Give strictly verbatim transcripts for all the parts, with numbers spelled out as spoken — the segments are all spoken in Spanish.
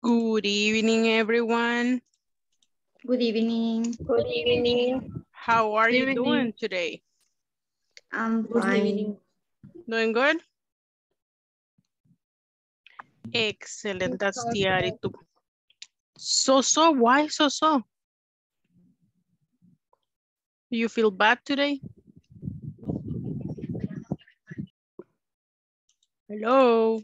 Good evening, everyone. Good evening. Good evening. How are Good you evening. doing today? I'm Good fine. evening. Doing good? Excellent, that's the attitude. So, so, why so, so? Do you feel bad today? Hello?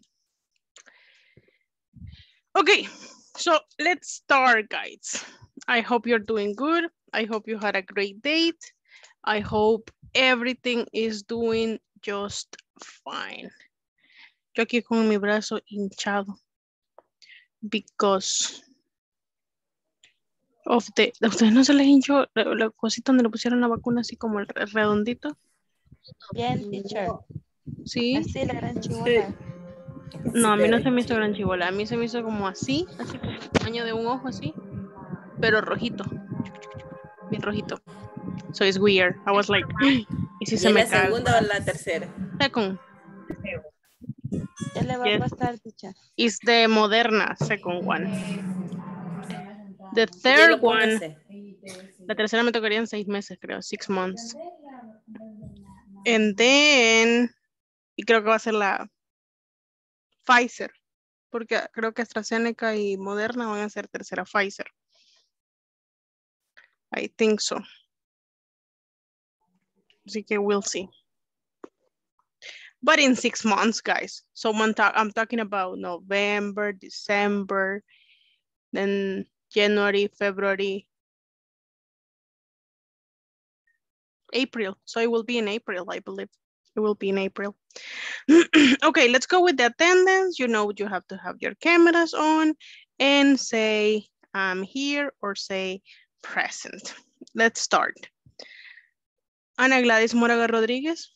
Okay, so let's start, guys. I hope you're doing good. I hope you had a great date. I hope everything is doing just fine. Yo aquí con mi brazo hinchado. Because of the... ¿A ustedes no se les hinchó la, la cosita donde le pusieron la vacuna así como el re- redondito? Bien, teacher. Sí. Así la gran chihuahua. No, a mí no se me hizo gran chivola. A mí se me hizo como así, así como el tamaño de un ojo así, pero rojito. Bien rojito. So it's weird. I was like, ¿y si ¿Y se es me la cae? segunda o la tercera? Second. Ya le va Yes. a costar, teacher. It's the Moderna second one. The Hielo, third one, póngase. la tercera me tocaría en seis meses, creo, six months. And then, y creo que va a ser la Pfizer, porque creo que AstraZeneca y Moderna van a ser tercera Pfizer. I think so. Así que we'll see. But in six months, guys. So I'm, ta I'm talking about November, December, then January, February, April. So it will be in April, I believe. It will be in April. Okay, let's go with the attendance. You know, you have to have your cameras on and say, I'm here, or say present. Let's start. Ana Gladys Moraga Rodríguez.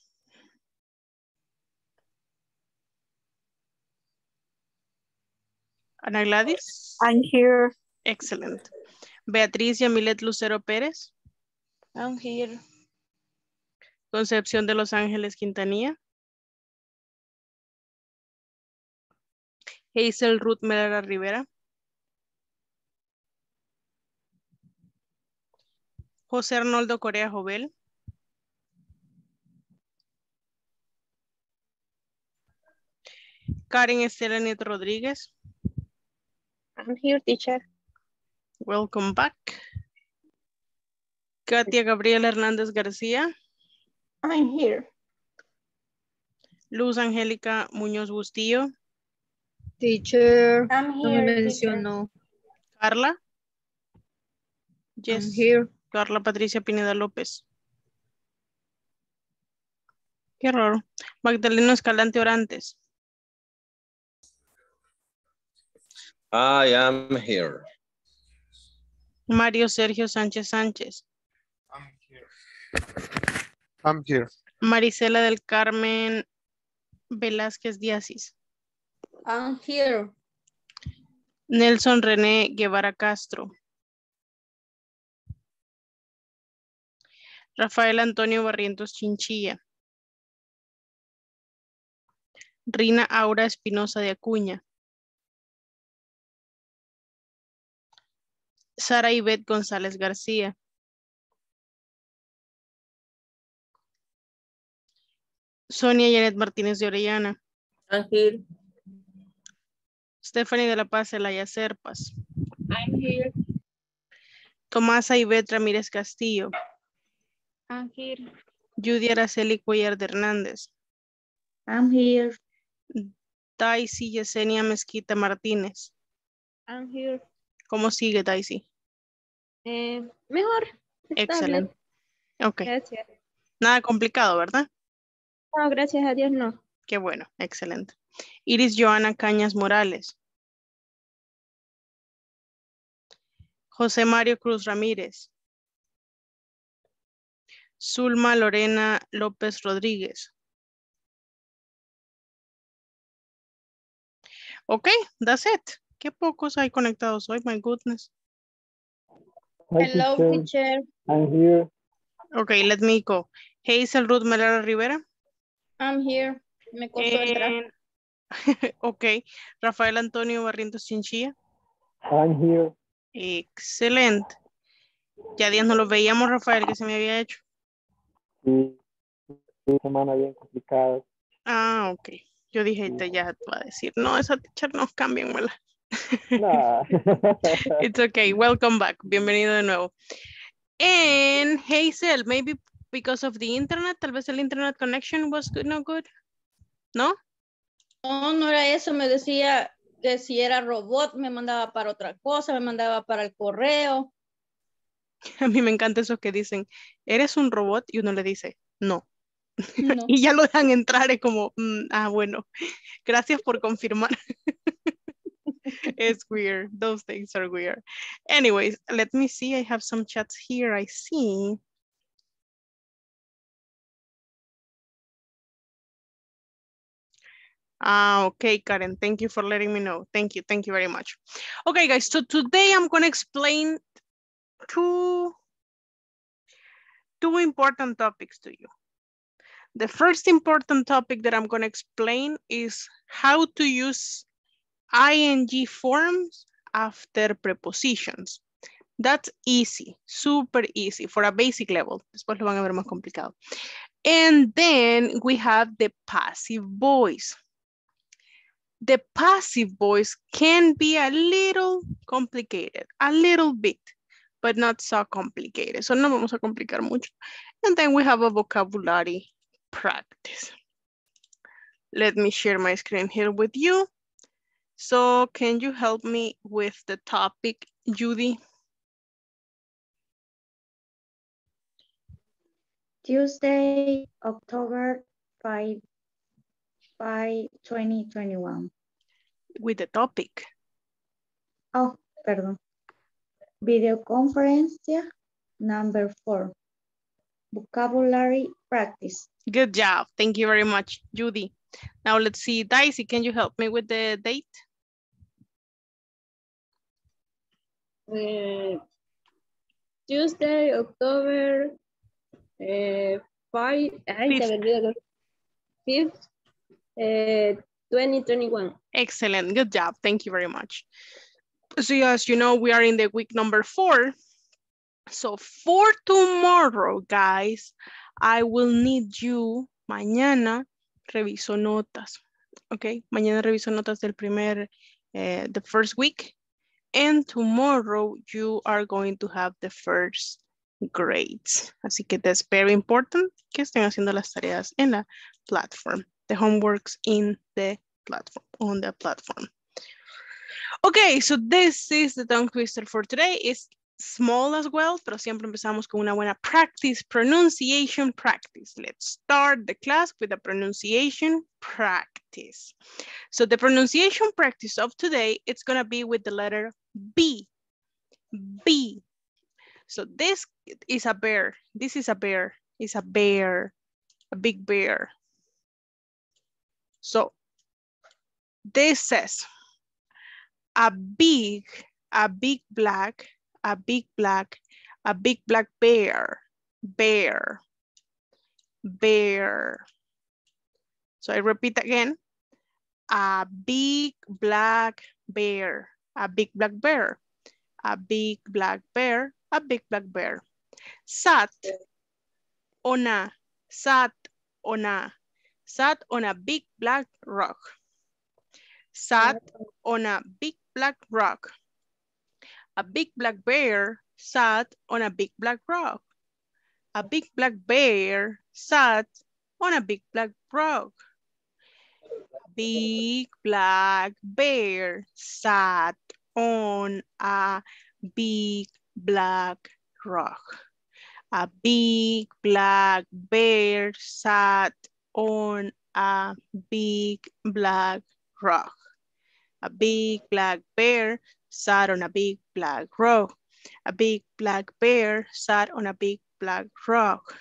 Ana Gladys. I'm here. Excellent. Beatriz Yamilet Lucero Pérez. I'm here. Concepción de Los Ángeles Quintanilla. Hazel Ruth Melera Rivera. José Arnoldo Corea Jovel. Karen Estela Nieto Rodríguez. I'm here, teacher. Welcome back. Katia Gabriela Hernández García. I'm here. Luz Angélica Muñoz Bustillo. Teacher, I'm no me here. mencionó. Carla. I'm Yes. here. Carla Patricia Pineda López. Qué raro. Magdaleno Escalante Orantes. I am here. Mario Sergio Sánchez Sánchez. I'm here. I'm here. Marisela del Carmen Velázquez Diasis. I'm here. Nelson René Guevara Castro. Rafael Antonio Barrientos Chinchilla. Rina Aura Espinosa de Acuña. Sara Ivette González García. Sonia Janet Martínez de Orellana. I'm here. Stephanie de la Paz Zelaya Serpas. I'm here. Tomasa Ivette Ramírez Castillo. I'm here. Judy Araceli Cuellar de Hernández. I'm here. Daisy Yesenia Mezquita Martínez. I'm here. ¿Cómo sigue, Daisy? Eh, mejor. Excelente. Ok. Gracias. Nada complicado, ¿verdad? No, gracias a Dios no. Qué bueno, excelente. Iris Joana Cañas Morales. José Mario Cruz Ramírez. Zulma Lorena López Rodríguez. Ok, that's it. Qué pocos hay conectados hoy, my goodness. Hello, teacher. I'm here. Ok, let me go. Hazel Ruth Melera Rivera. I'm here. Me costó entrar. And- ok, Rafael Antonio Barrientos Chinchilla. I'm here. Excelente. Ya días no lo veíamos, Rafael, que se me había hecho. Sí, sí, semana bien complicada. Ah, ok. Yo dije, Sí. te ya te va a decir, no, esa teacher no, cámbienmela. Nah. It's okay. Welcome back. Bienvenido de nuevo. And Hazel, maybe because of the internet, tal vez el internet connection was good, no good. ¿No? No, no era eso, me decía que si era robot me mandaba para otra cosa, me mandaba para el correo. A mí me encanta eso que dicen, ¿eres un robot? Y uno le dice, no. No. Y ya lo dejan entrar, es como, mm, ah, bueno, gracias por confirmar. It's weird. Those things are weird. Anyways, let me see. I have some chats here. I see. Ah, okay, Karen. Thank you for letting me know. Thank you. Thank you very much. Okay, guys. So today I'm going to explain two, two important topics to you. The first important topic that I'm going to explain is how to use I N G forms after prepositions. That's easy, super easy for a basic level. Después lo van a ver más complicado. And then we have the passive voice. The passive voice can be a little complicated, a little bit, but not so complicated. So no vamos a complicar mucho. And then we have a vocabulary practice. Let me share my screen here with you. So can you help me with the topic, Judy? Tuesday, October fifth, twenty twenty-one. With the topic. Oh, perdón. Videoconferencia number four. Vocabulary practice. Good job. Thank you very much, Judy. Now let's see, Daisy, can you help me with the date? Uh, Tuesday, October uh, five, ay, se me olvidó. fifth, uh, twenty twenty-one. Excellent. Good job. Thank you very much. So as you know, we are in the week number four. So for tomorrow, guys, I will need you, mañana reviso notas, okay? Mañana reviso notas del primer, uh, the first week. And tomorrow you are going to have the first grades. Así que that's very important que estén haciendo las tareas en la platform. The homeworks in the platform, on the platform. Okay, so this is the tongue twister for today. It's small as well, pero siempre empezamos con una buena practice, pronunciation practice. Let's start the class with a pronunciation practice. So the pronunciation practice of today, it's gonna be with the letter B, B. So this is a bear, this is a bear, it's a bear, a big bear. So this says, a big, a big black, a big black, a big black bear, bear, bear. So I repeat again, a big black bear, a big black bear, a big black bear, a big black bear. Sat on a, sat on a, sat on a big black rock. Sat on a big black rock. A big black bear sat on a big black rock. A big black bear sat on a big black rock. A big black bear sat on a big black rock. A big black bear sat on a big black rock. A big black bear sat on a big black rock. A big black bear sat on a big black rock.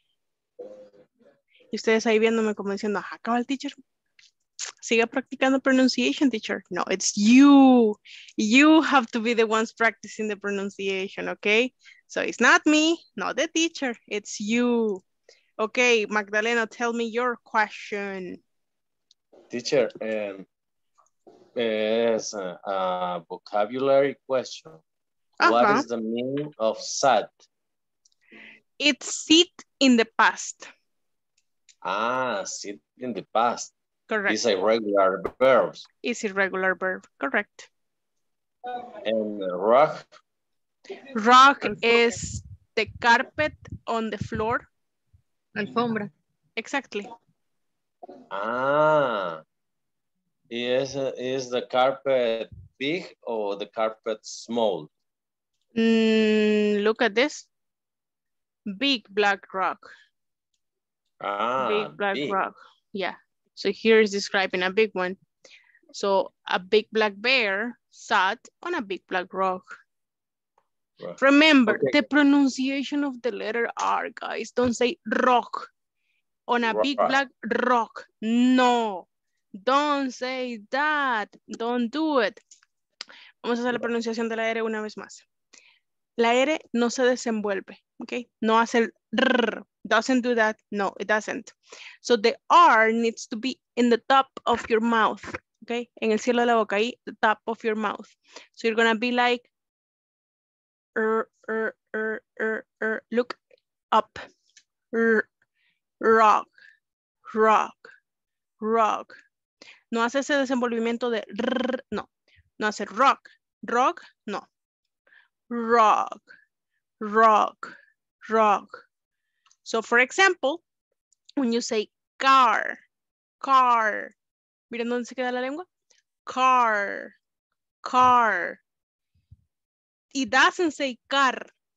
Y ustedes ahí viéndome como diciendo, ajá, acaba el teacher. Siga practicando pronunciation, teacher. No, it's you. You have to be the ones practicing the pronunciation, okay? So it's not me, not the teacher, it's you. Okay, Magdalena, tell me your question. Teacher, um, is a, a vocabulary question. What Uh-huh. is the meaning of sat? It's sit in the past. Ah, sit in the past. Correct. It's a regular verb. It's irregular verb. Correct. And rock? Rock is the carpet on the floor. Alfombra. Exactly. Ah. Is, is the carpet big or the carpet small? Mm, look at this. Big black rock. Ah, Big black big. rock. Yeah. So here is describing a big one. So a big black bear sat on a big black rock. Rock. Remember Okay. the pronunciation of the letter R, guys. Don't say rock. On a big Rock. black rock. No. Don't say that. Don't do it. Vamos a hacer la pronunciación de la R una vez más. La R no se desenvuelve, ¿ok? No hace el R. Doesn't do that. No, it doesn't. So the R needs to be in the top of your mouth, ¿ok? En el cielo de la boca, ahí, the top of your mouth. So you're gonna be like, er, er, er, er, er. Look up. R, rock, rock, rock. No hace ese desenvolvimiento de R, no. No hace rock, rock, no. Rock, rock, rock. So for example, when you say car, car, miren dónde se queda la lengua. Car, car. It doesn't say car.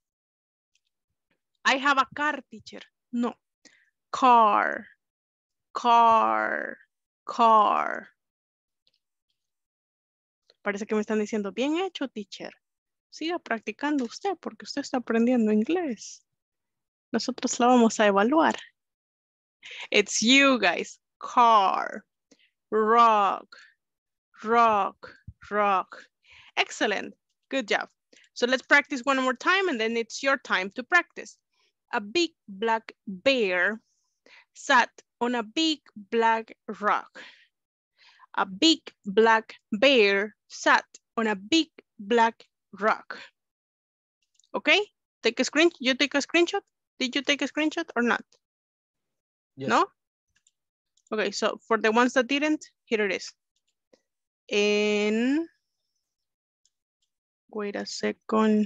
I have a car, teacher. No. Car, car, car. Parece que me están diciendo, bien hecho, teacher. Siga practicando usted porque usted está aprendiendo inglés. Nosotros la vamos a evaluar. It's you guys. Car, rock, rock, rock. Excellent. Good job. So let's practice one more time and then it's your time to practice. A big black bear sat on a big black rock. A big black bear sat on a big black rock. Okay? Take a screen. You take a screenshot? Did you take a screenshot or not? Yes. No? Okay, so for the ones that didn't, here it is. In, wait a second.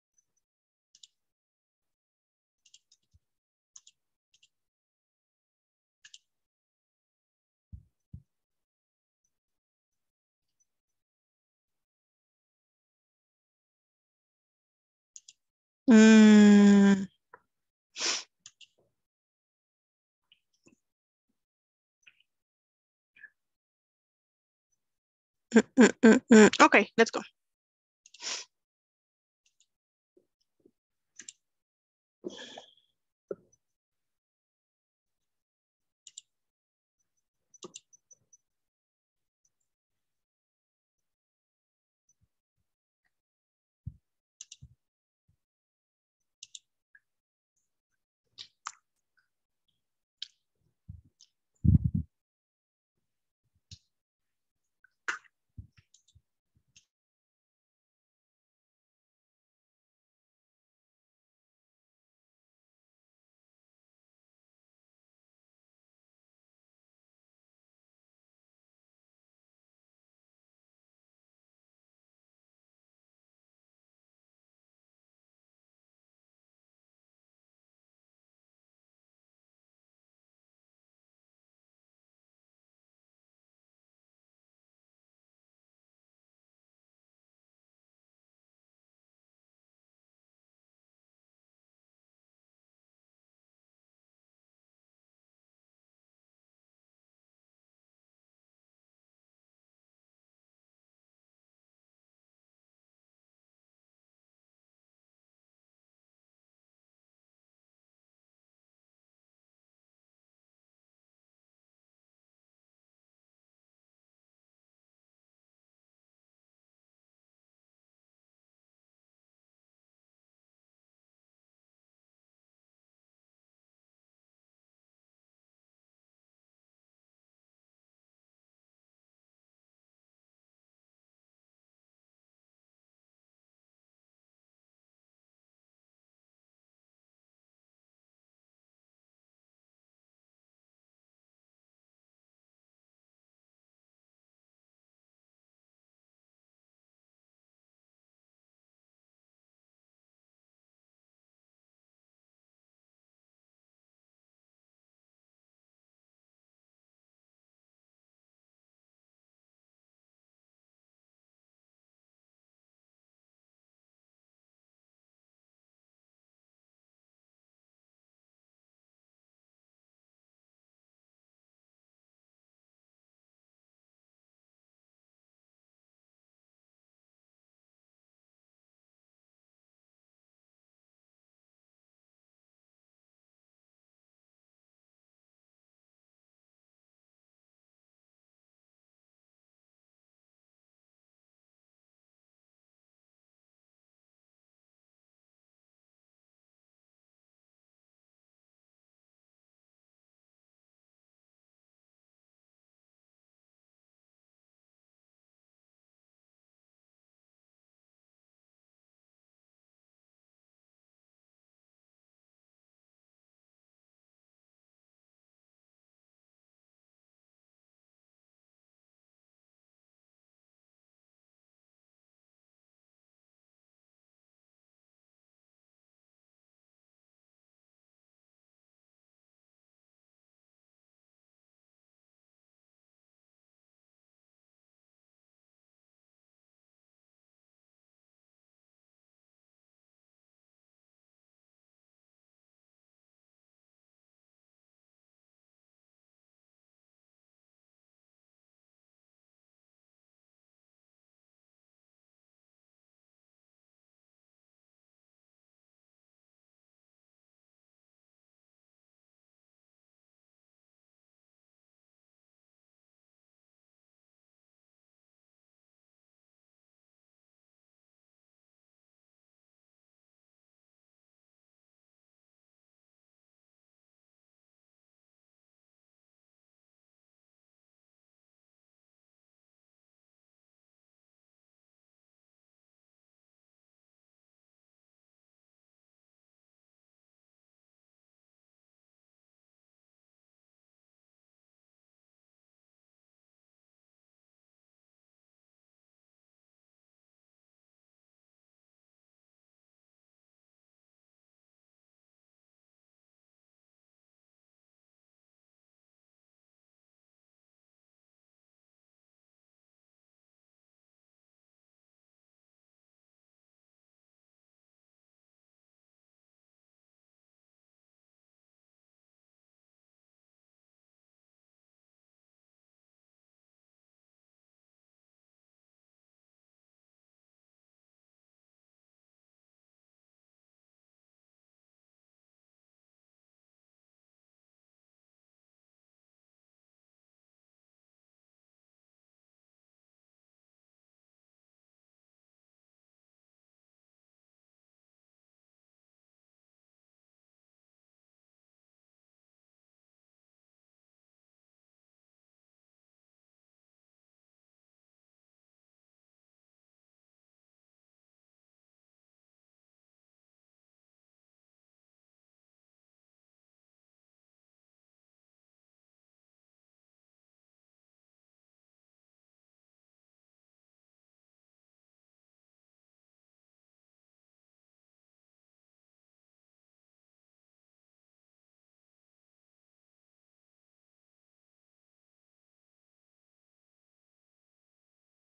Mm. Mm, mm, mm, mm. Okay, let's go.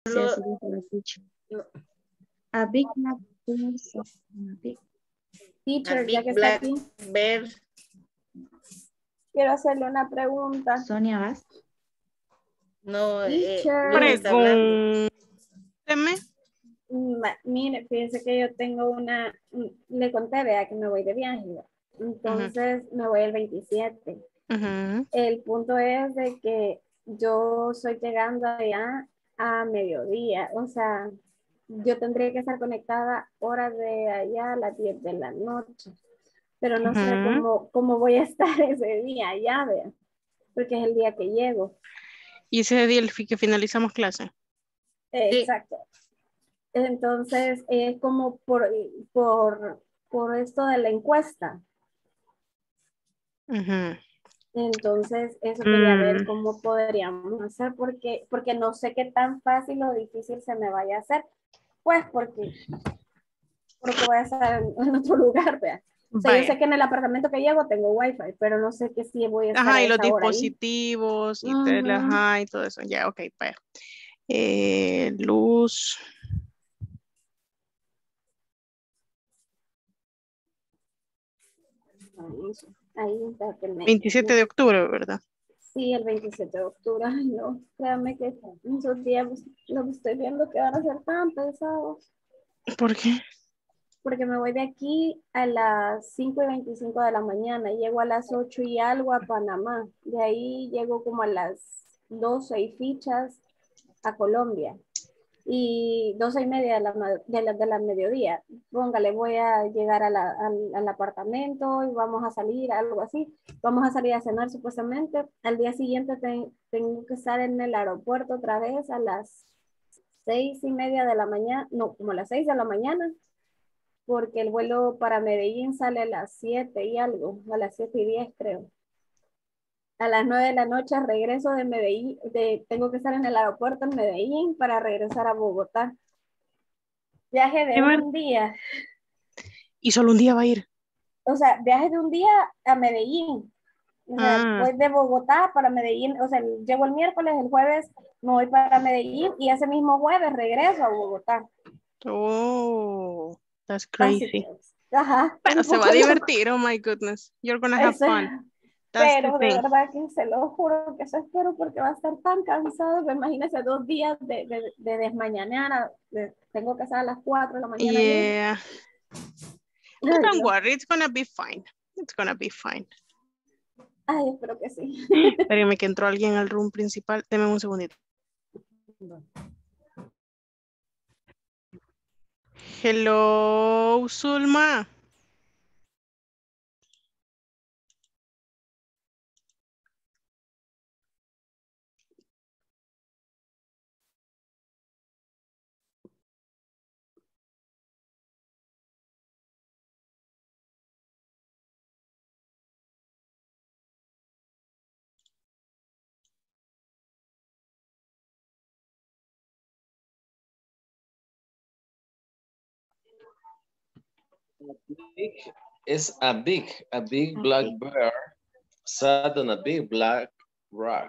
Sí, así dijo la teacher. A big black bear sat on a big. Teacher, A ya big que está black aquí, bear. Quiero hacerle una pregunta. Sonia, ¿vas? No, eh, Teacher. Luz está hablando. Pregúnteme. Ma- Mire, fíjense que yo tengo una, mm, le conté, vea, que me voy de viaje. ¿verdad? Entonces me voy el veintisiete. Ujú. El punto es de que yo estoy llegando allá a mediodía, o sea, yo tendría que estar conectada horas de allá a las diez de la noche, pero no sé Ujú. cómo, cómo voy a estar ese día allá, vea, porque es el día que llego. Y ese día el fi- que finalizamos clase. Eh, Sí. Exacto. Entonces, es como por, por, por esto de la encuesta. Ujú. Entonces, eso quería ver Mm. cómo podríamos hacer, porque, porque no sé qué tan fácil o difícil se me vaya a hacer, pues porque, porque voy a estar en, en otro lugar, vea. O sea, yo Vaya. sé que en el apartamento que llego tengo wifi, pero no sé que si voy a estar Ajá, a y los esa hora ahí. dispositivos y tele, Ujú. ajá, y todo eso. Ya, ok, vaya. Eh, luz. Vamos, ahí está que me, veintisiete me- de octubre, ¿verdad? sí, el veintisiete de octubre. Ay, no, créame que esos días los estoy viendo que van a ser tan pesados. ¿Por qué? Porque me voy de aquí a las cinco y veinticinco de la mañana, llego a las ocho y algo a Panamá, de ahí llego como a las doce y fichas a Colombia, y doce y media de la, ma- de la, de la mediodía, póngale, voy a llegar a la- al, al apartamento y vamos a salir, algo así, vamos a salir a cenar supuestamente, al día siguiente ten- tengo que estar en el aeropuerto otra vez a las seis y media de la mañana, no, como a las seis de la mañana, porque el vuelo para Medellín sale a las siete y algo, a las siete y diez creo. A las nueve de la noche regreso de Medellín, de, tengo que estar en el aeropuerto en Medellín para regresar a Bogotá. Viaje de ¿De verdad? un día, Y solo un día va a ir. o sea, viaje de un día a Medellín. O sea, Ah, voy de Bogotá para Medellín, o sea, llego el miércoles, el jueves me voy para Medellín y ese mismo jueves regreso a Bogotá. oh, that's Así crazy. pues, ajá, es Pero un se poco va a loco. divertir, oh my goodness. You're gonna have Eso, fun. That's the pero de thing. verdad que se lo juro que eso espero porque va a estar tan cansado que imagínese dos días de, de, de desmañanar, a- de- tengo que estar a las cuatro de la mañana allí. Yeah. But Ay, don't no. worry, it's gonna be fine. It's gonna be fine. Ay, espero que sí. Espérenme que entró alguien al room principal. Deme un segundito. Hello, Zulma. Big is a big, a big A black big- bear sat on a big black rock.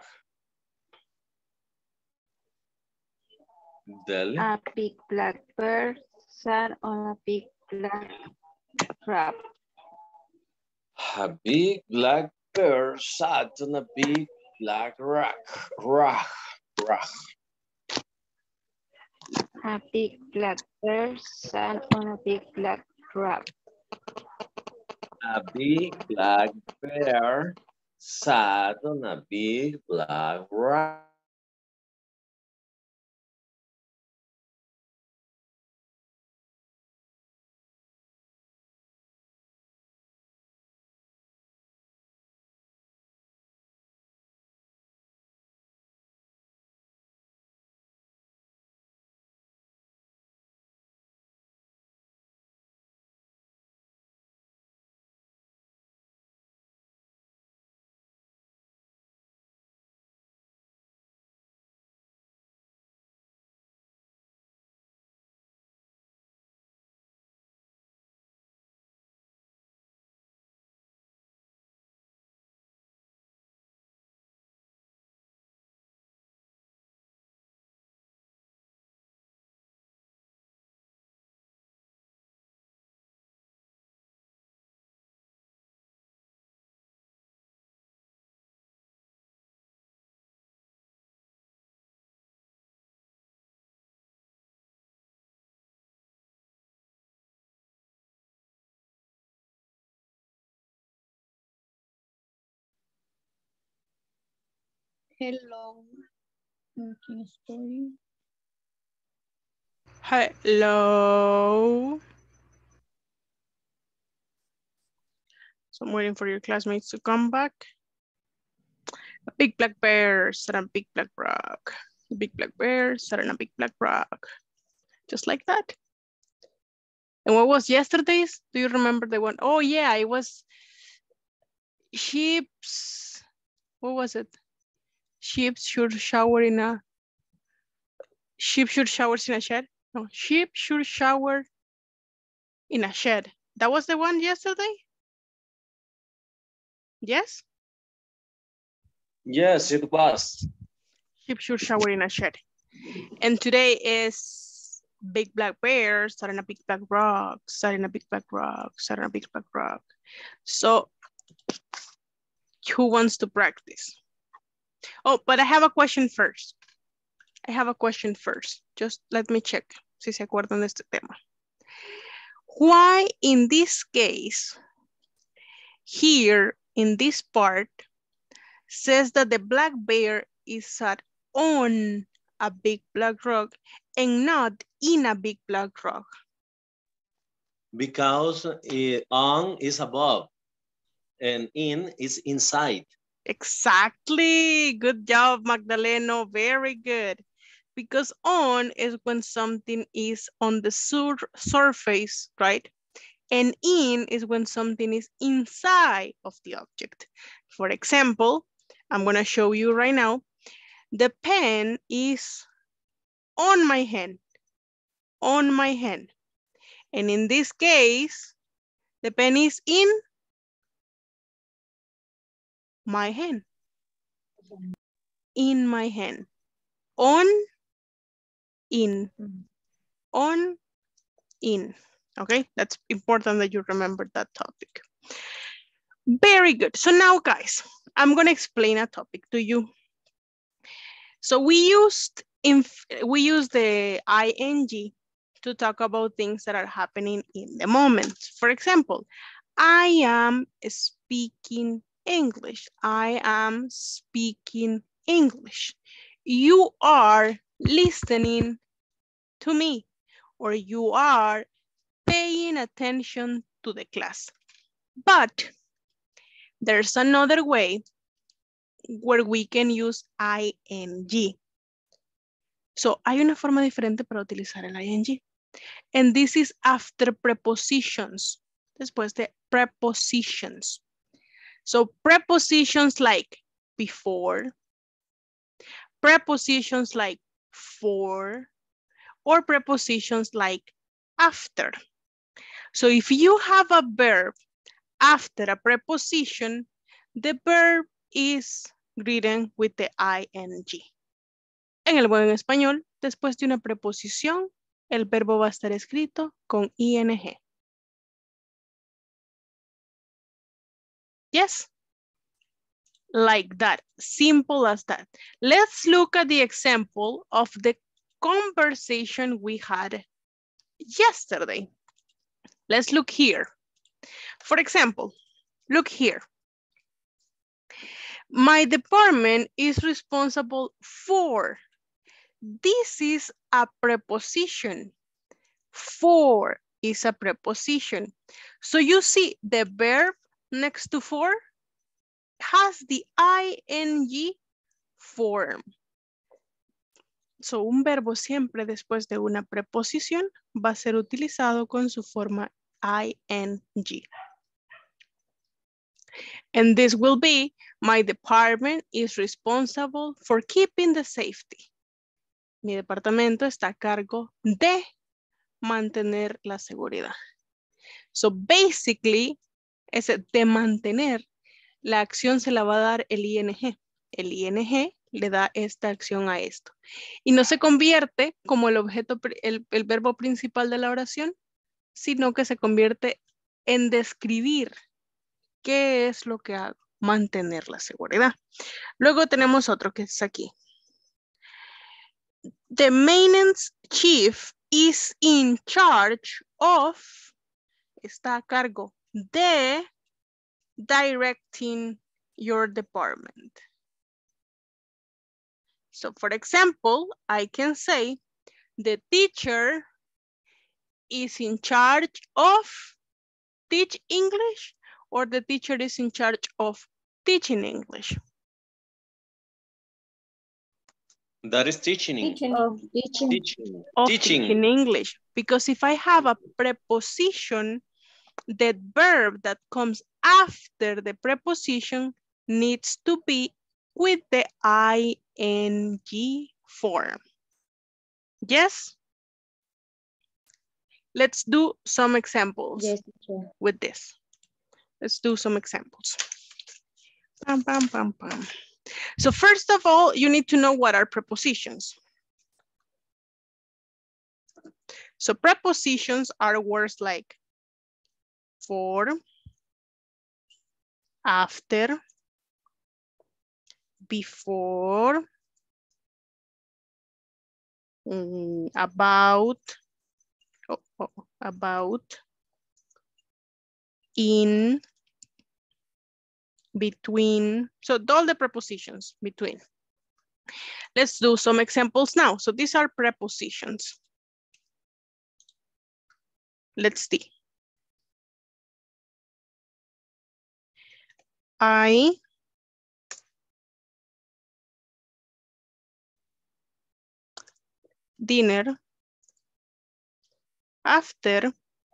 Dale. Ah. A big black bird sat on a big black crab. A big black bear sat on a big black rock. Rock. Rock. A big black bird sat on a big black crab. A big black bear sat on a big black rock. Hello. Aquí estoy. Hello. So I'm waiting for your classmates to come back. A big black bear sat on a big black rock. A big black bear sat on a big black rock. Just like that. And what was yesterday's? Do you remember the one? Oh yeah, it was sheep's, what was it? Sheep should shower in a, sheep should shower in a shed? No, sheep should shower in a shed. That was the one yesterday? Yes? Yes, it was. Sheep should shower in a shed. And today is big black bear sat on a big black rock, sat in a big black rock, sat on a big black rock. So who wants to practice? Oh, but I have a question first. I have a question first. Just let me check si se acuerdan de este tema. Why in this case, here in this part, says that the black bear is sat on a big black rock and not in a big black rock? Because uh, on is above and in is inside. Exactly. Good job, Magdaleno. Very good. Because on is when something is on the sur surface, right? And in is when something is inside of the object. For example, I'm going to show you right now. The pen is on my hand, on my hand. And in this case, the pen is in my hand, in my hand, on, in, on, in. Okay, that's important that you remember that topic. Very good. So now, guys, I'm going to explain a topic to you. So we used in we use the ing to talk about things that are happening in the moment. For example, I am speaking English. I am speaking English. You are listening to me, or you are paying attention to the class. But there's another way where we can use ing. So hay una forma diferente para utilizar el ing. And this is after prepositions. Después de prepositions. So prepositions like before, prepositions like for, or prepositions like after. So if you have a verb after a preposition, the verb is written with the ing. En el buen español, después de una preposición, el verbo va a estar escrito con ing. Yes? Like that. Simple as that. Let's look at the example of the conversation we had yesterday. Let's look here. For example, look here. My department is responsible for. This is a preposition. For is a preposition. So you see the verb next to for has the ing form. So un verbo siempre después de una preposición va a ser utilizado con su forma ing. And this will be, my department is responsible for keeping the safety. Mi departamento está a cargo de mantener la seguridad. So basically, ese de mantener, la acción se la va a dar el ing. El ing le da esta acción a esto. Y no se convierte como el objeto, el, el verbo principal de la oración, sino que se convierte en describir qué es lo que hago, mantener la seguridad. Luego tenemos otro que es aquí. The maintenance chief is in charge of, está a cargo de directing your department. So for example, I can say the teacher is in charge of teach English, or the teacher is in charge of teaching English. That is teaching. Teaching. Of teaching. Teaching. Of Teaching. teaching English. Because if I have a preposition, the verb that comes after the preposition needs to be with the ing form. Yes? Let's do some examples Yes, teacher. with this. Let's do some examples. Pam, pam, pam, pam. So first of all, you need to know what are prepositions. So prepositions are words like for, after, before, mm, about, oh, oh, about, in, between. So all the prepositions between. Let's do some examples now. So these are prepositions. Let's see. I dinner after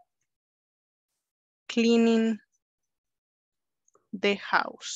cleaning the house.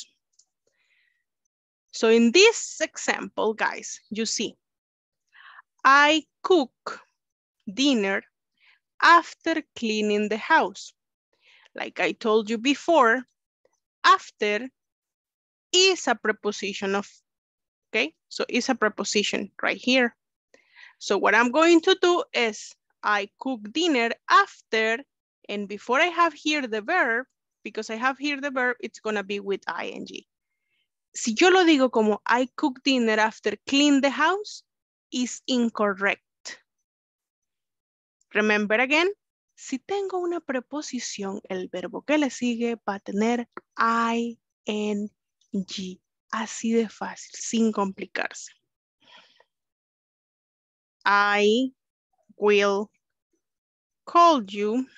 So in this example, guys, you see, I cook dinner after cleaning the house. Like I told you before, after is a preposition of, okay? So it's a preposition right here. So what I'm going to do is I cook dinner after, and before I have here the verb, because I have here the verb, it's gonna be with ing. Si yo lo digo como I cook dinner after clean the house, is incorrect. Remember again, si tengo una preposición, el verbo que le sigue va a tener ing. Así de fácil, sin complicarse. I will call you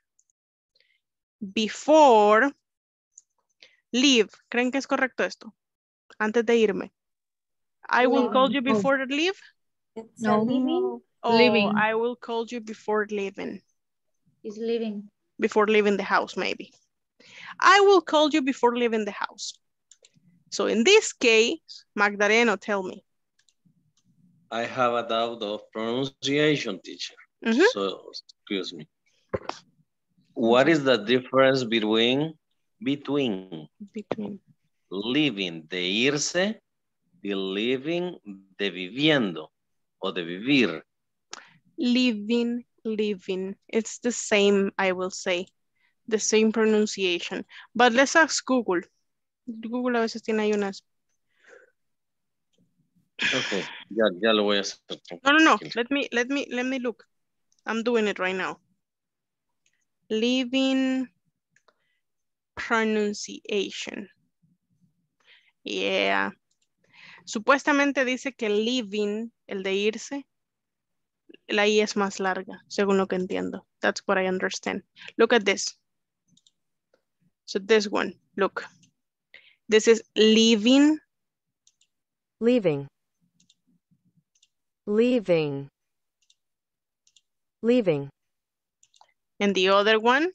before leave. ¿Creen que es correcto esto? Antes de irme. I will No. call you before leave. It's No. a living. Oh, Leaving. I will call you before leaving. Is leaving. Before leaving the house, maybe. I will call you before leaving the house. So in this case, Magdaleno, tell me. I have a doubt of pronunciation, teacher. Mm-hmm. So, excuse me. What is the difference between between Between. living, de irse, y living, de viviendo, o de vivir? Living, living. It's the same, I will say. The same pronunciation. But let's ask Google. Google a veces tiene ahí unas. Okay, ya, ya lo voy a hacer. No, no, no. Let me, let me, let me look. I'm doing it right now. Living pronunciation. Yeah. Supuestamente dice que living, el de irse, la I es más larga, según lo que entiendo. That's what I understand. Look at this. So this one, look. This is leaving. Leaving. Leaving. Leaving. And the other one?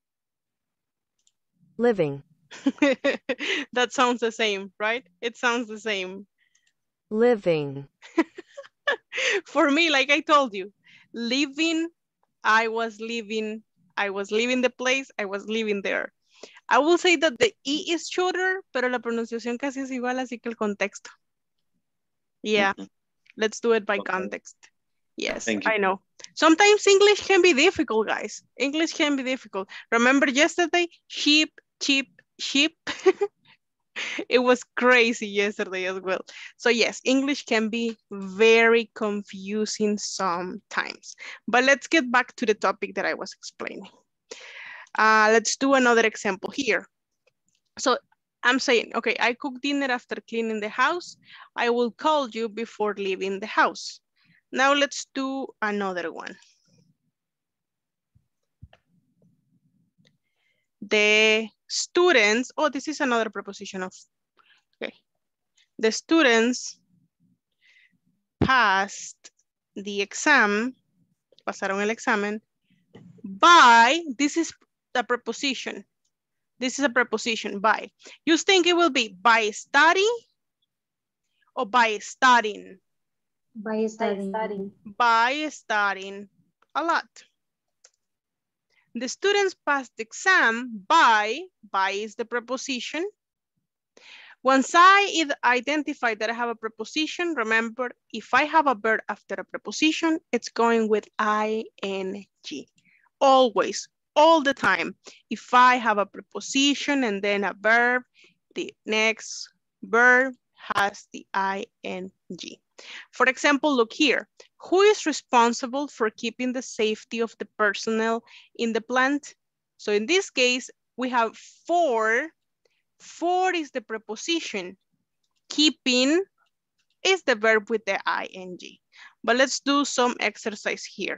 Living. That sounds the same, right? It sounds the same. Living. For me, like I told you, living, I was living, I was leaving the place, I was living there. I will say that the E is shorter, pero la pronunciación casi es igual, así que el contexto. Yeah, mm-hmm. Let's do it by okay. Context. Yes, I know. Sometimes English can be difficult, guys. English can be difficult. Remember yesterday, sheep, sheep, sheep. It was crazy yesterday as well. So yes, English can be very confusing sometimes. But let's get back to the topic that I was explaining. Uh, let's do another example here. So I'm saying, okay, I cook dinner after cleaning the house. I will call you before leaving the house. Now let's do another one. The students, oh, this is another preposition of, okay. The students passed the exam, pasaron el examen, by, this is the preposition. This is a preposition, by. You think it will be by study or by studying? By studying. Studying. By studying a lot. The students passed the exam by, by is the preposition. Once I identify that I have a preposition, remember, if I have a verb after a preposition, it's going with ing. Always, all the time. If I have a preposition and then a verb, the next verb has the ing. For example, look here. Who is responsible for keeping the safety of the personnel in the plant? So in this case, we have for. For is the preposition. Keeping is the verb with the ing. But let's do some exercise here.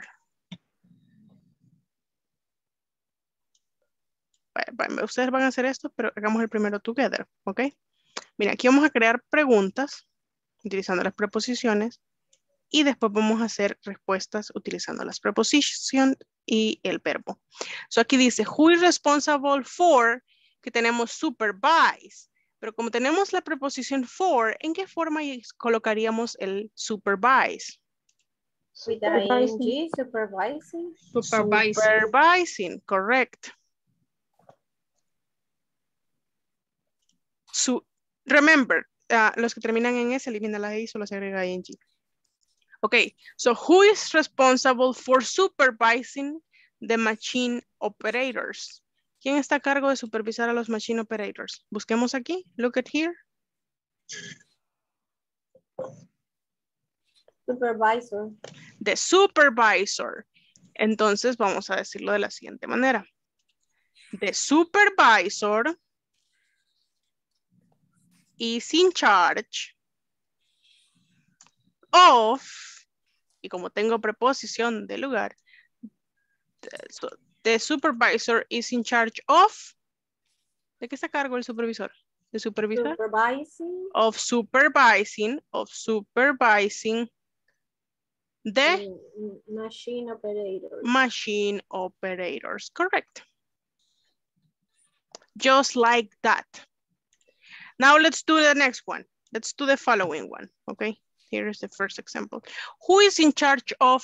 Ustedes van a hacer esto, pero hagamos el primero together, ¿ok? Mira, aquí vamos a crear preguntas utilizando las preposiciones y después vamos a hacer respuestas utilizando las preposiciones y el verbo. So aquí dice, who is responsible for, que tenemos supervise, pero como tenemos la preposición for, ¿en qué forma colocaríamos el supervise? With the ing, supervising. Supervising. Supervising, correct. Su, remember, uh, los que terminan en S, elimina la E y solo se agrega ing. Okay, so who is responsible for supervising the machine operators? ¿Quién está a cargo de supervisar a los machine operators? Busquemos aquí, look at here. Supervisor. The supervisor. Entonces vamos a decirlo de la siguiente manera. The supervisor is in charge of, y como tengo preposición de lugar, so the supervisor is in charge of, ¿de qué está a cargo el supervisor? ¿De supervisor? Supervising. Of supervising, of supervising the mm, machine operators. Machine operators, correct. Just like that. Now let's do the next one. Let's do the following one, okay? Here is the first example. Who is in charge of?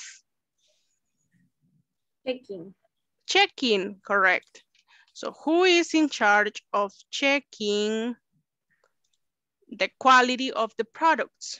Checking. Checking, correct. So who is in charge of checking the quality of the products?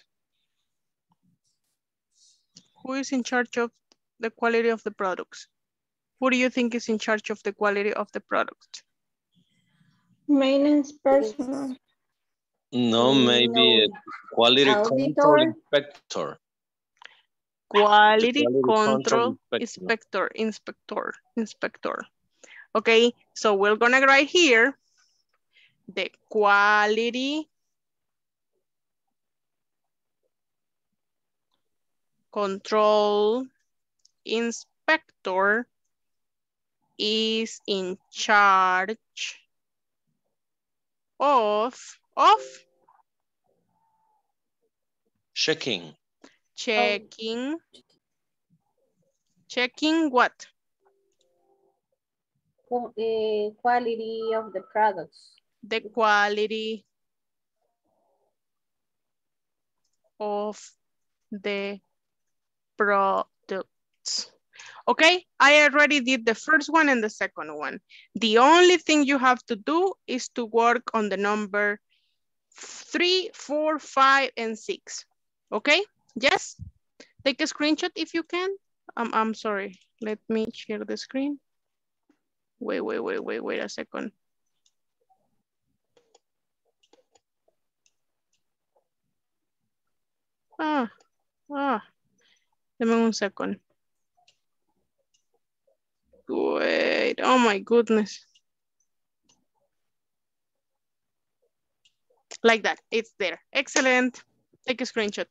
Who is in charge of the quality of the products? Who do you think is in charge of the quality of the product? Maintenance personnel. No, maybe No. quality Auditor. control inspector. Quality, Quality control, control inspector, inspector, inspector. Okay, so we're gonna write here the quality control inspector is in charge of, of Checking. checking, checking what? Qu- eh, quality of the products. The quality of the products. Okay, I already did the first one and the second one. The only thing you have to do is to work on the number three, four, five, and six. Okay, yes? Take a screenshot if you can. Um, I'm sorry, let me share the screen. Wait, wait, wait, wait, wait a second. Ah, ah, dame un second. Wait, oh my goodness. Like that, it's there. Excellent. Take a screenshot.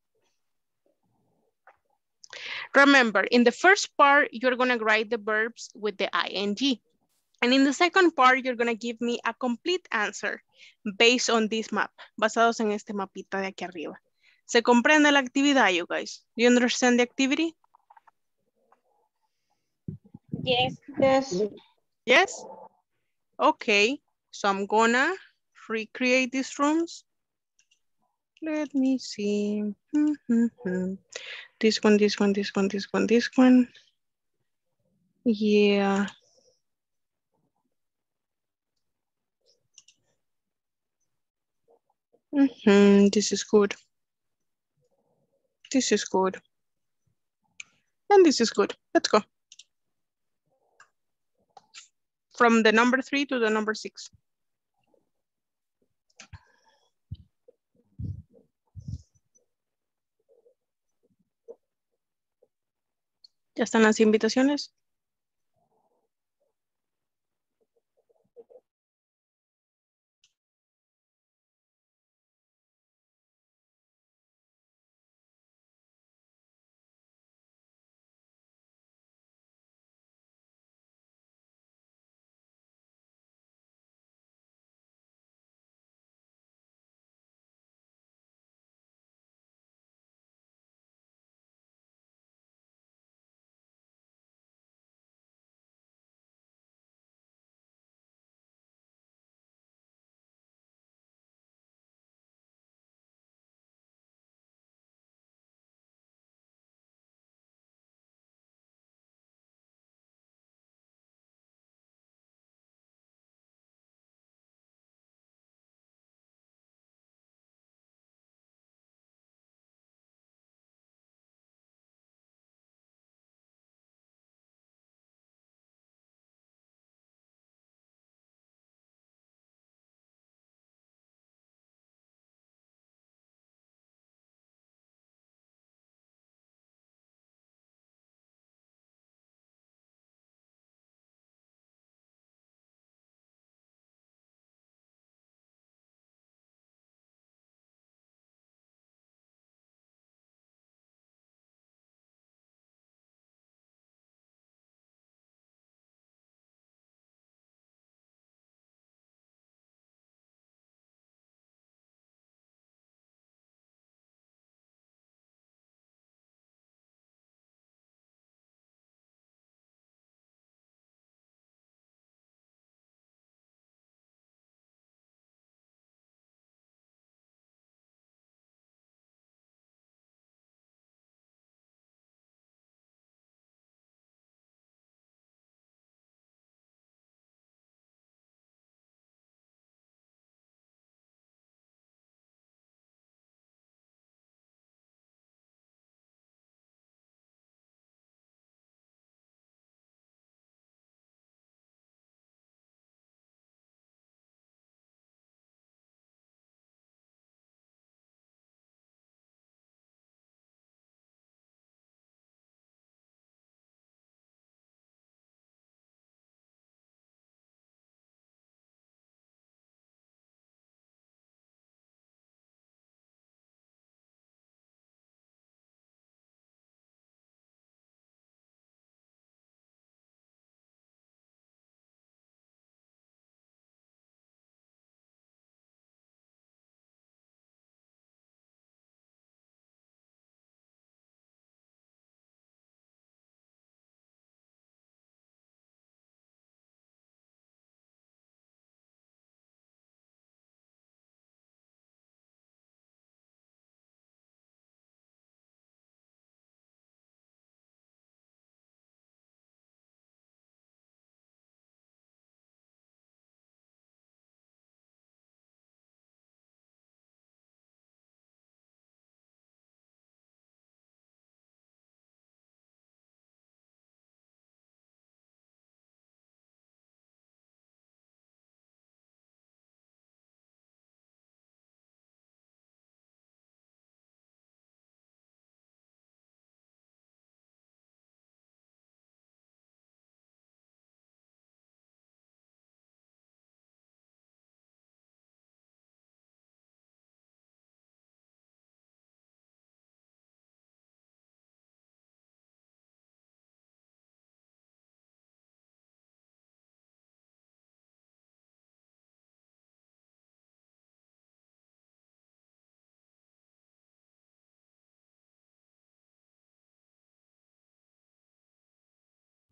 Remember, in the first part, you're gonna write the verbs with the ing. And in the second part, you're gonna give me a complete answer based on this map, basados en este mapita de aquí arriba. ¿Se comprende la actividad, you guys? Do you understand the activity? Yes. Yes. Yes? Okay, so I'm gonna recreate these rooms. Let me see. Mm-hmm. This one, this one, this one, this one, this one. Yeah. Mm-hmm. This is good. This is good. And this is good. Let's go. From the number three to the number six. ¿Ya están las invitaciones?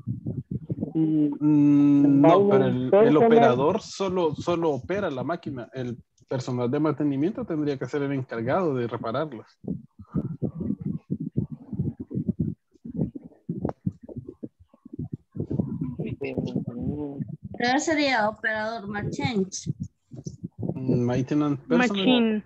Y Mm, no, pero maintenance el, el personnel, operador solo, solo opera la máquina. El personal de mantenimiento tendría que ser el encargado de repararlas. de mantenimiento. Pero él sería operador Marchange. Mm, Maintenance personnel. Machine.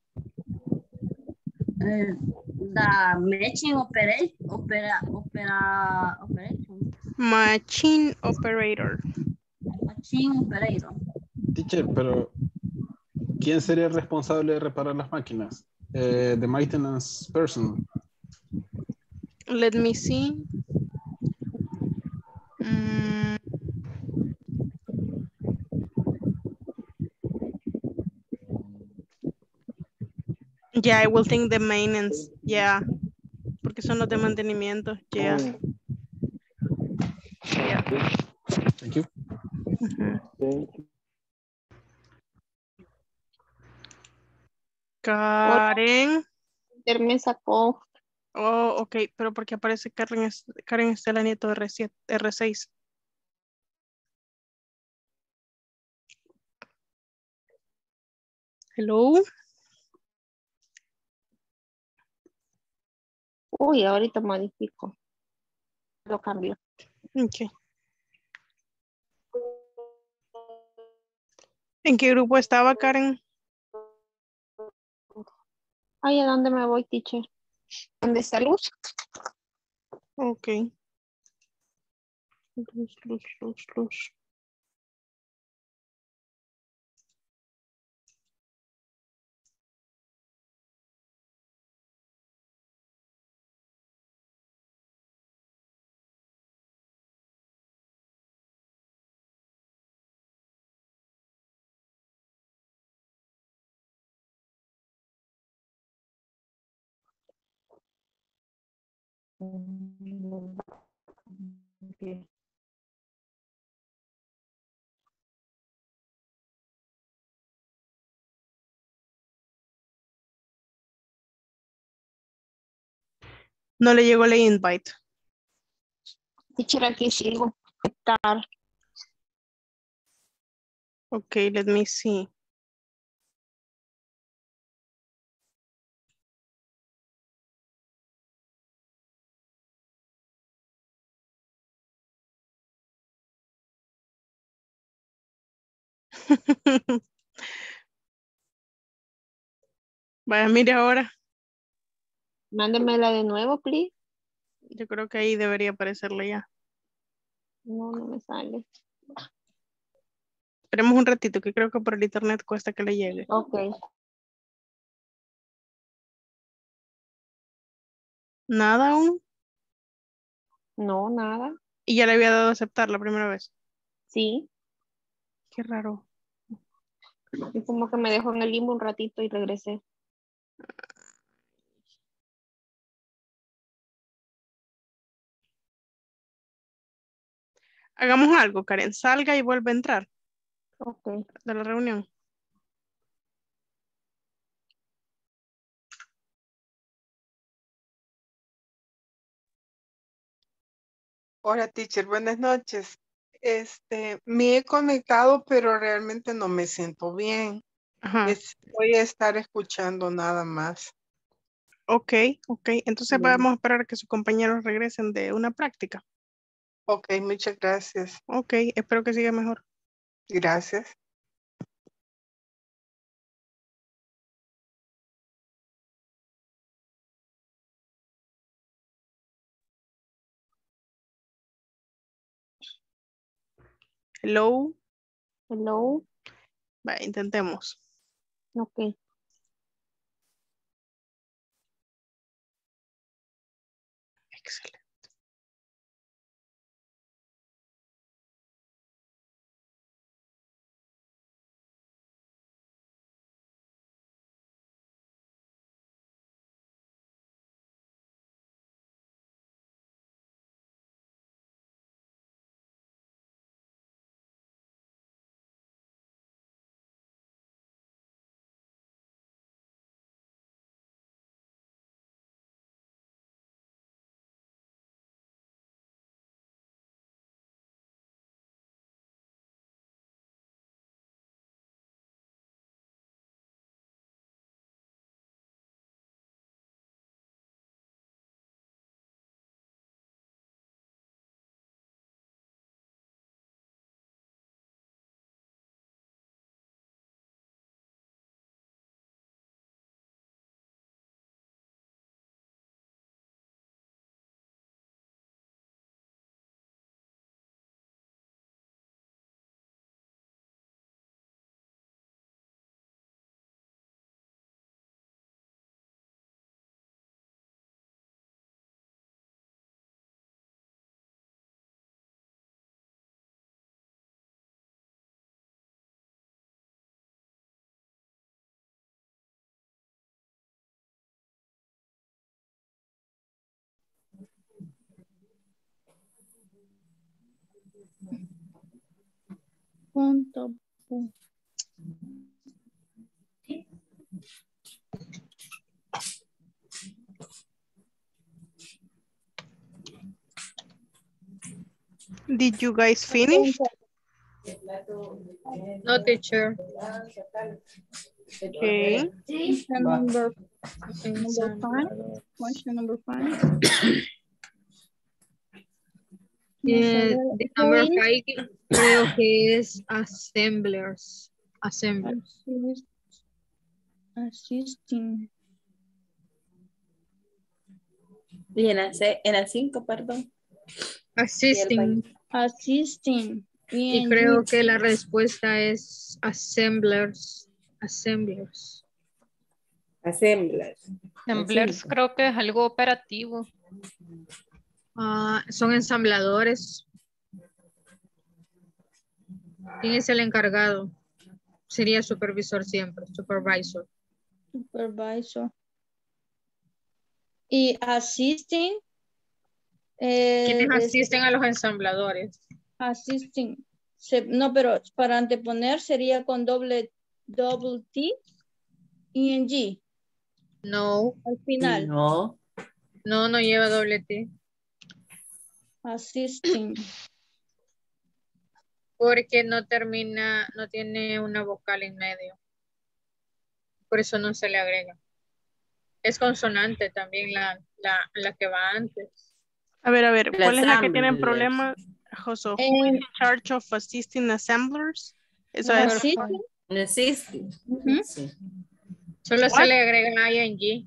Eh, the machine operate, opera, opera, operation. Machine operator. Machine operator. Teacher, pero ¿quién sería el responsable de reparar las máquinas? Eh, the maintenance person. Let me see. Mm, yeah, I will think the maintenance. Yeah. Porque son los de mantenimiento. Yeah. Mm, Yeah. Thank you. Ujú. thank you. Karen. Él me sacó. Oh, ok, pero porque aparece Karen, es- Karen Estela Nieto R siete, R seis. Hello. Uy, ahorita modifico. Lo cambio. Ok. ¿En qué grupo estaba Karen? Ay, ¿a dónde me voy, teacher? ¿Dónde está Luz? Ok. Luz, luz, luz, luz. Ok. No le llegó la invite. Teacher, aquí sigo. Estar. Ok, let me see. Vaya, mire ahora. Mándemela de nuevo, please. Yo creo que ahí debería aparecerle ya. No, no me sale. Esperemos un ratito, que creo que por el internet cuesta que le llegue. Ok. Nada aún. No, nada. Y ya le había dado a aceptar la primera vez. Sí. Qué raro. Y como que me dejó en el limbo un ratito y regresé. Hagamos algo, Karen. Salga y vuelve a entrar Ok. de la reunión. Hola, teacher, buenas noches. Este, me he conectado, pero realmente no me siento bien. Ajá. Es- voy a estar escuchando nada más. Ok, ok. Entonces Bien. vamos a esperar a que sus compañeros regresen de una práctica. Ok, muchas gracias. Ok, espero que siga mejor. Gracias. Hello. Hello. Va, intentemos. Ok. Excelente. Punto. Did you guys finish? No, teacher. Okay. Number, number five. Question number five. Eh, the number five creo que es assemblers. Assemblers. Assist, assisting. Y en la, ce- en la cinco, perdón. Assisting. Assisting. Y Bien, creo good. que la respuesta es assemblers. Assemblers. Assemblers. Assemblers creo que es algo operativo. Ah, son ensambladores. ¿Quién es el encargado? Sería supervisor siempre, supervisor. Supervisor. Y assisting. eh, ¿Quiénes es- asisten a los ensambladores? Assisting. Se- no, pero para anteponer sería con doble, double T, ing, No, al final. No. no, no lleva doble T. Assisting. Porque no termina, no tiene una vocal en medio. Por eso no se le agrega. Es consonante también la, la, la que va antes. A ver, a ver, El ¿cuál es la que tienen assemblers. problemas, Josué? Who Eh, is in charge of assisting assemblers? Eso es. Assisting. Assisting. Ujú. Sí. Solo se What? le agrega ing.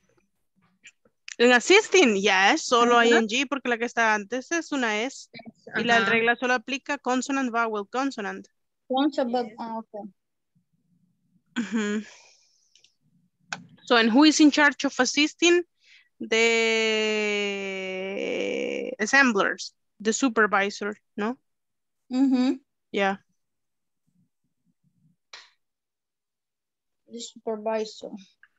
En assisting, ya es solo Ajá. ing, porque la que está antes es una S. Y la Ajá. regla solo aplica consonant, vowel, consonant. Consonant, ah, okay. Ujú. So, and who is in charge of assisting? The assemblers, the supervisor, ¿no? Ujú. Yeah. The supervisor.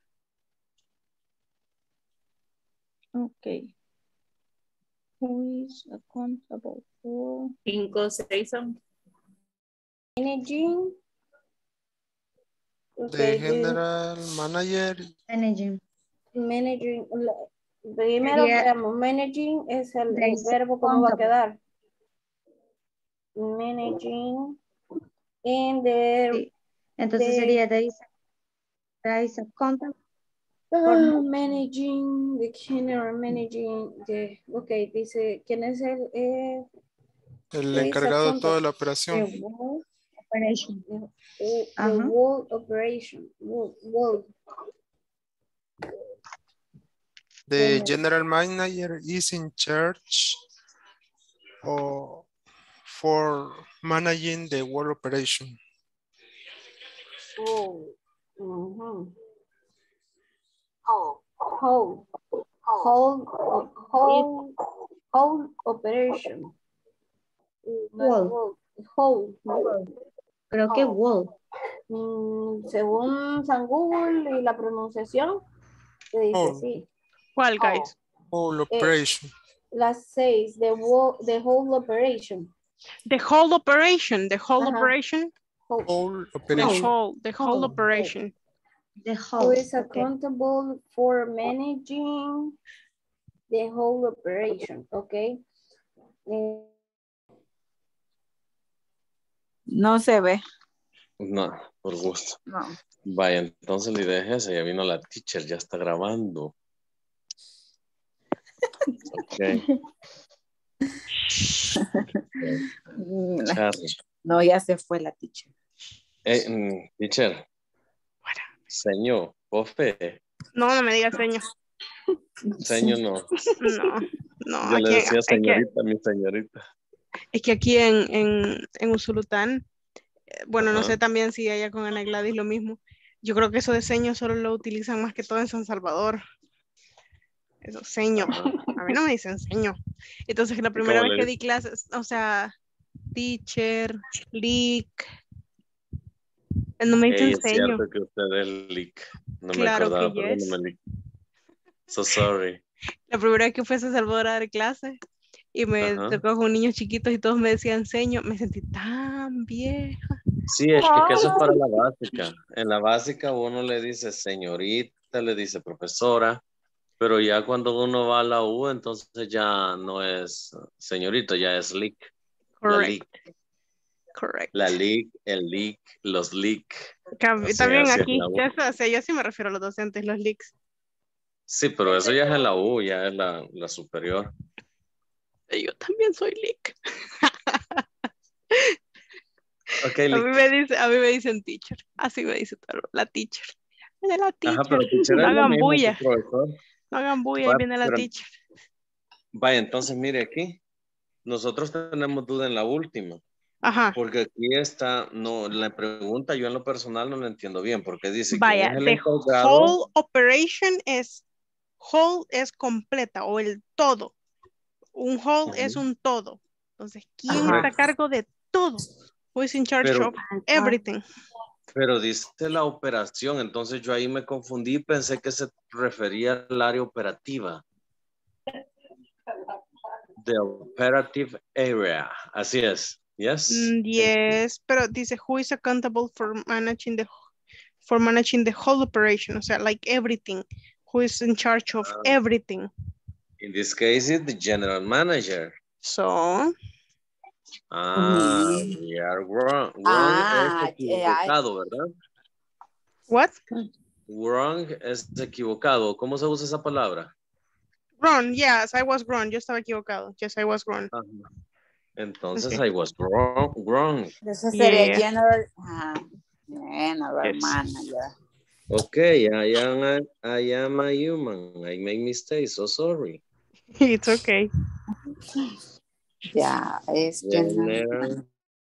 Okay. Who is accountable for Cinco, seis son. Managing. The Okay, do- general manager. Managing. managing. la- Primero Sería- veamos, managing es el, el There's verbo, ¿cómo va a accountable. quedar? Managing. And the Sí. Entonces de- sería there is, there is a contact. ah, managing, the general managing, the, ok, dice, ¿quién es el? Eh, El there is a encargado de toda contact. la operación. The whole, Operation. the, the Ajá. whole operation. Whole, whole. The general manager is in charge of, for managing the whole operation. Whole. Mhm. Whole. Whole. Whole. Whole. Whole operation. No es Whole. whole. Whole. Creo que wall. Mm, según San Google y la pronunciación, se dice Whole. así. ¿Cuál, guys? Whole Eh, operation. Las seis, the, wo- the whole operation. The whole operation, the whole Ajá. operation, Whole. Whole the operation. whole, the whole Whole. operation. The Who whole. is Okay. accountable for managing the whole operation, okay? Eh, No se ve. No, por gusto. No. Vaya, entonces la idea es esa, ya vino la teacher, ya está grabando. Ok. Mm, Charlie. No, ya se fue la teacher. Eh, mm, teacher. Señor, profe. No, no me digas señor. Señor no. No, no. Yo Aquí, le decía es, que, señorita, mi señorita. es que aquí en, en, en Usulután, eh, bueno, no Ajá. sé también si allá con Ana Gladys lo mismo. Yo creo que eso de seño solo lo utilizan más que todo en San Salvador. Eso, seño. A mí no me dicen seño. Entonces, la primera cómo vez le que di clases, o sea, teacher, leak, no me Ey, dicen es seño. cierto que usted es leak. No Claro me acordaba, que yes. perdóname, leak. So sorry. La primera vez que fui a San Salvador a dar clases, y me Ajá. tocó con niños chiquitos y todos me decían señor, me sentí tan vieja. Sí, es que eso es para la básica. En la básica uno le dice señorita, le dice profesora, pero ya cuando uno va a la U, entonces ya no es señorito, ya es leak. La Correct, leak, correct. la leak, el leak, los leak. Cam- Así, También así es aquí, la U. yo, eso- o sea, yo sí me refiero a los docentes, los leaks. Sí, pero eso ya es en la U, ya es la, la superior. Yo también soy leak. Ok, A mí leak. me dice, a mí me dicen teacher, así me dice todo, la teacher. Viene la Ajá, teacher, pero teacher no es lo hagan mismo que bulla, profesor. no hagan bulla, ahí Va, viene la pero- teacher. vaya, entonces mire aquí. Nosotros tenemos duda en la última. Ajá. Porque aquí está, no, la pregunta yo en lo personal no la entiendo bien, porque dice quién Vaya, es el the encargado. whole operation es, whole es completa o el todo. Un whole es Ujú. un todo. Entonces, ¿quién Correcto. está a cargo de todo? Who is in charge Pero- of everything? Pero dice la operación, entonces yo ahí me confundí, pensé que se refería al área operativa. The operative area, así es. Yes. Mm, yes, pero dice who is accountable for managing the for managing the whole operation, o sea, like everything. Who is in charge of Ah. everything? In this case, it's the general manager. So, Ah, we are wrong. Wrong Ah, es equivocado, ¿verdad? what? Wrong es equivocado. ¿Cómo se usa esa palabra? Wrong, yes, I was wrong. Yo estaba equivocado. Yes, I was wrong. Ajá. Entonces, Okay. I was wrong. wrong. Eso sería Yeah. general, ah, general Yes. manager. Okay, I am a, I am a human. I make mistakes, so sorry. It's okay. Ya, es general. General.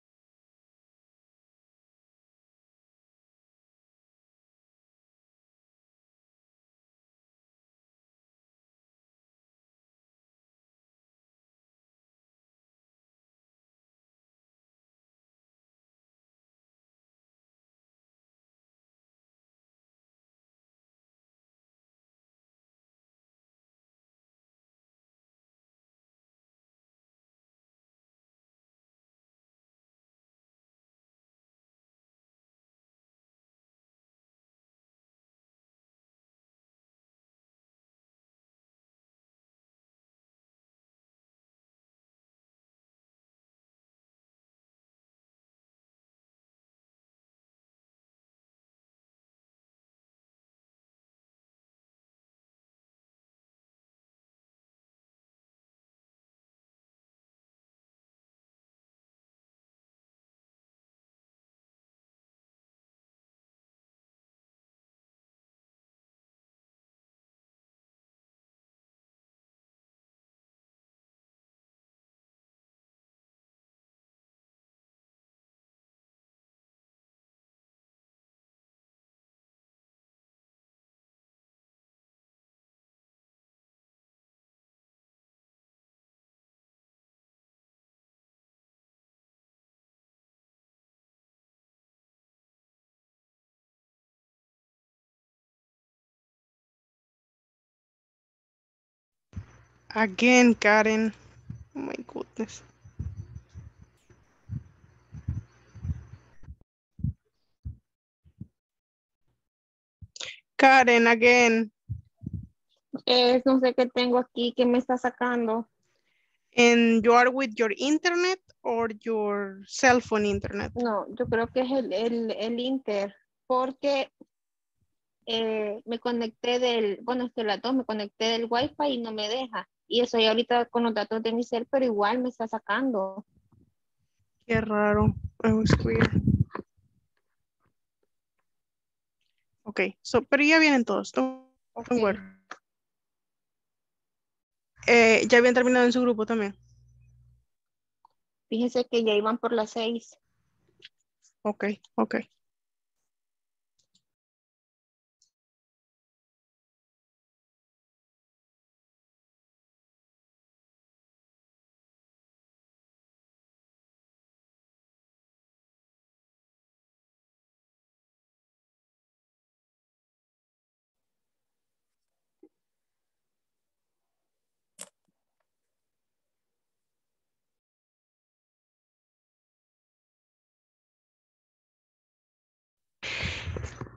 Again, Karen. Oh my goodness. Karen, again. Eh, no sé qué tengo aquí que me está sacando. And you are with your internet or your cell phone internet? No, yo creo que es el, el, el Inter, porque eh, me conecté del, bueno, es que las dos me conecté del Wi-Fi y no me deja. Y eso ya ahorita con los datos de mi cel, pero igual me está sacando. Qué raro. It was weird. Ok, so, pero ya vienen todos. Don't, don't Ok. worry. Eh, ya habían terminado en su grupo también. Fíjense que ya iban por las seis. Ok, ok.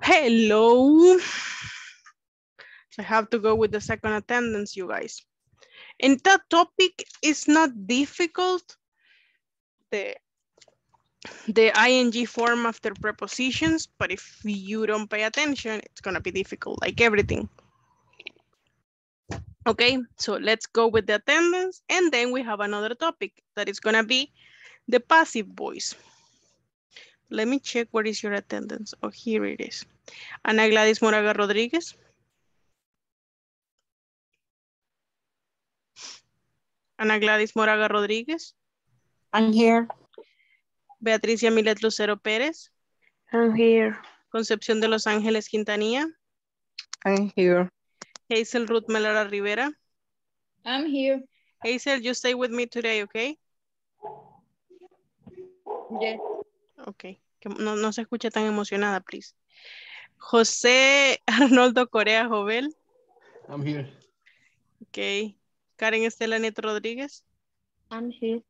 Hello. So I have to go with the second attendance, you guys. And that topic is not difficult. The, the ing form after prepositions, but if you don't pay attention, it's gonna be difficult, like everything. Okay, so let's go with the attendance, and then we have another topic that is gonna be the passive voice. Let me check what is your attendance. Oh, here it is. Ana Gladys Moraga Rodríguez. Ana Gladys Moraga Rodríguez. I'm here. Beatriz Yamilet Lucero Pérez. I'm here. Concepción de Los Ángeles Quintanilla. I'm here. Hazel Ruth Melara Rivera. I'm here. Hazel, you stay with me today, okay? Yes. Ok, que no, no se escucha tan emocionada, please. José Arnoldo Corea Jovel. I'm here. Ok. Karen Estela Nieto Rodríguez. I'm here.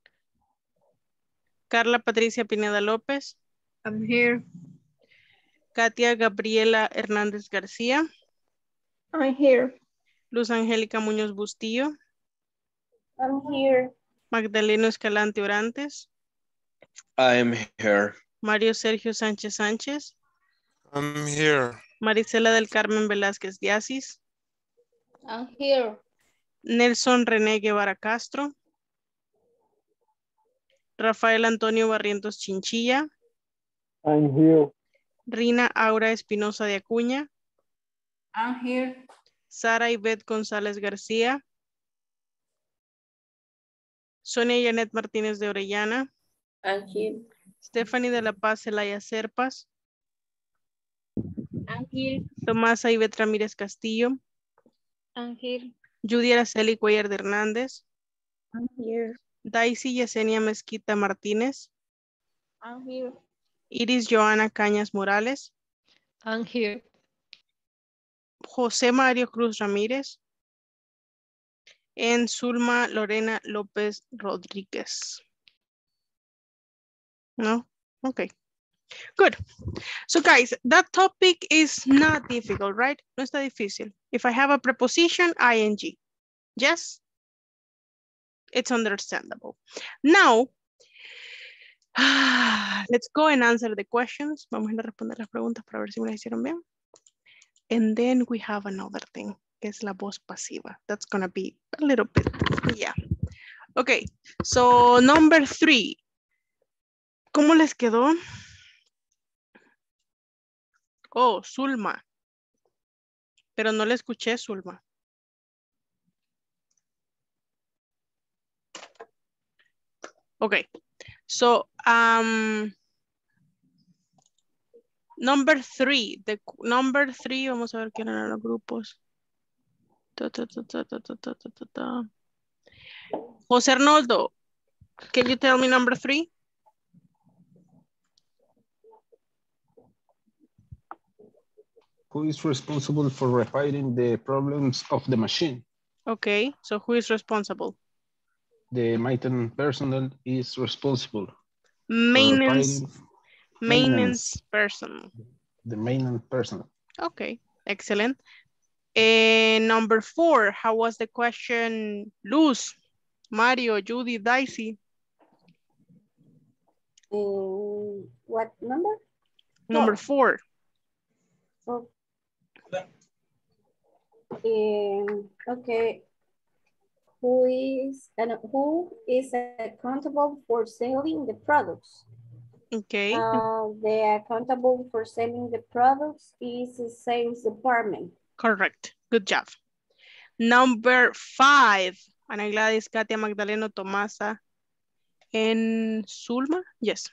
Carla Patricia Pineda López. I'm here. Katia Gabriela Hernández García. I'm here. Luz Angélica Muñoz Bustillo. I'm here. Magdaleno Escalante Orantes. I'm here. Mario Sergio Sánchez Sánchez. I'm here. Marisela del Carmen Velázquez Diasis. I'm here. Nelson René Guevara Castro. Rafael Antonio Barrientos Chinchilla. I'm here. Rina Aura Espinosa de Acuña. I'm here. Sara Ivette González García. Sonia Janet Martínez de Orellana. I'm here. Stephanie de la Paz Zelaya Serpas. I'm here. Tomás Ivette Ramírez Castillo. I'm here. Judy Araceli Cuellar de Hernández. I'm here. Daisy Yesenia Mezquita Martínez. I'm here. Iris Joana Cañas Morales. I'm here. José Mario Cruz Ramírez. And Zulma Lorena López Rodríguez. No? Okay. Good. So guys, that topic is not difficult, right? No está difícil. If I have a preposition, ing. Yes? It's understandable. Now, let's go and answer the questions. Vamos a responder las preguntas para ver si me las hicieron bien. And then we have another thing, que es la voz pasiva. That's gonna be a little bit, yeah. Okay, so number three. ¿Cómo les quedó? Oh, Zulma. Pero no le escuché, Zulma. Okay, so um, number three, the number three, vamos a ver quién eran los grupos. Ta, ta, ta, ta, ta, ta, ta, ta, ta. José Arnoldo, can you tell me number three? Who is responsible for repairing the problems of the machine? Okay, so who is responsible? The maintenance personnel is responsible. Maintenance, maintenance, maintenance person. The maintenance personnel. Okay, excellent. And number four, how was the question? Luz, Mario, Judy, Daisy. Um, what number? Number four. Oh. Um, okay. Who is and who is accountable for selling the products? Okay. Uh, the accountable for selling the products is the sales department. Correct. Good job. Number five. Ana Gladys, Katia, Magdaleno, Tomasa, and Zulma. Yes.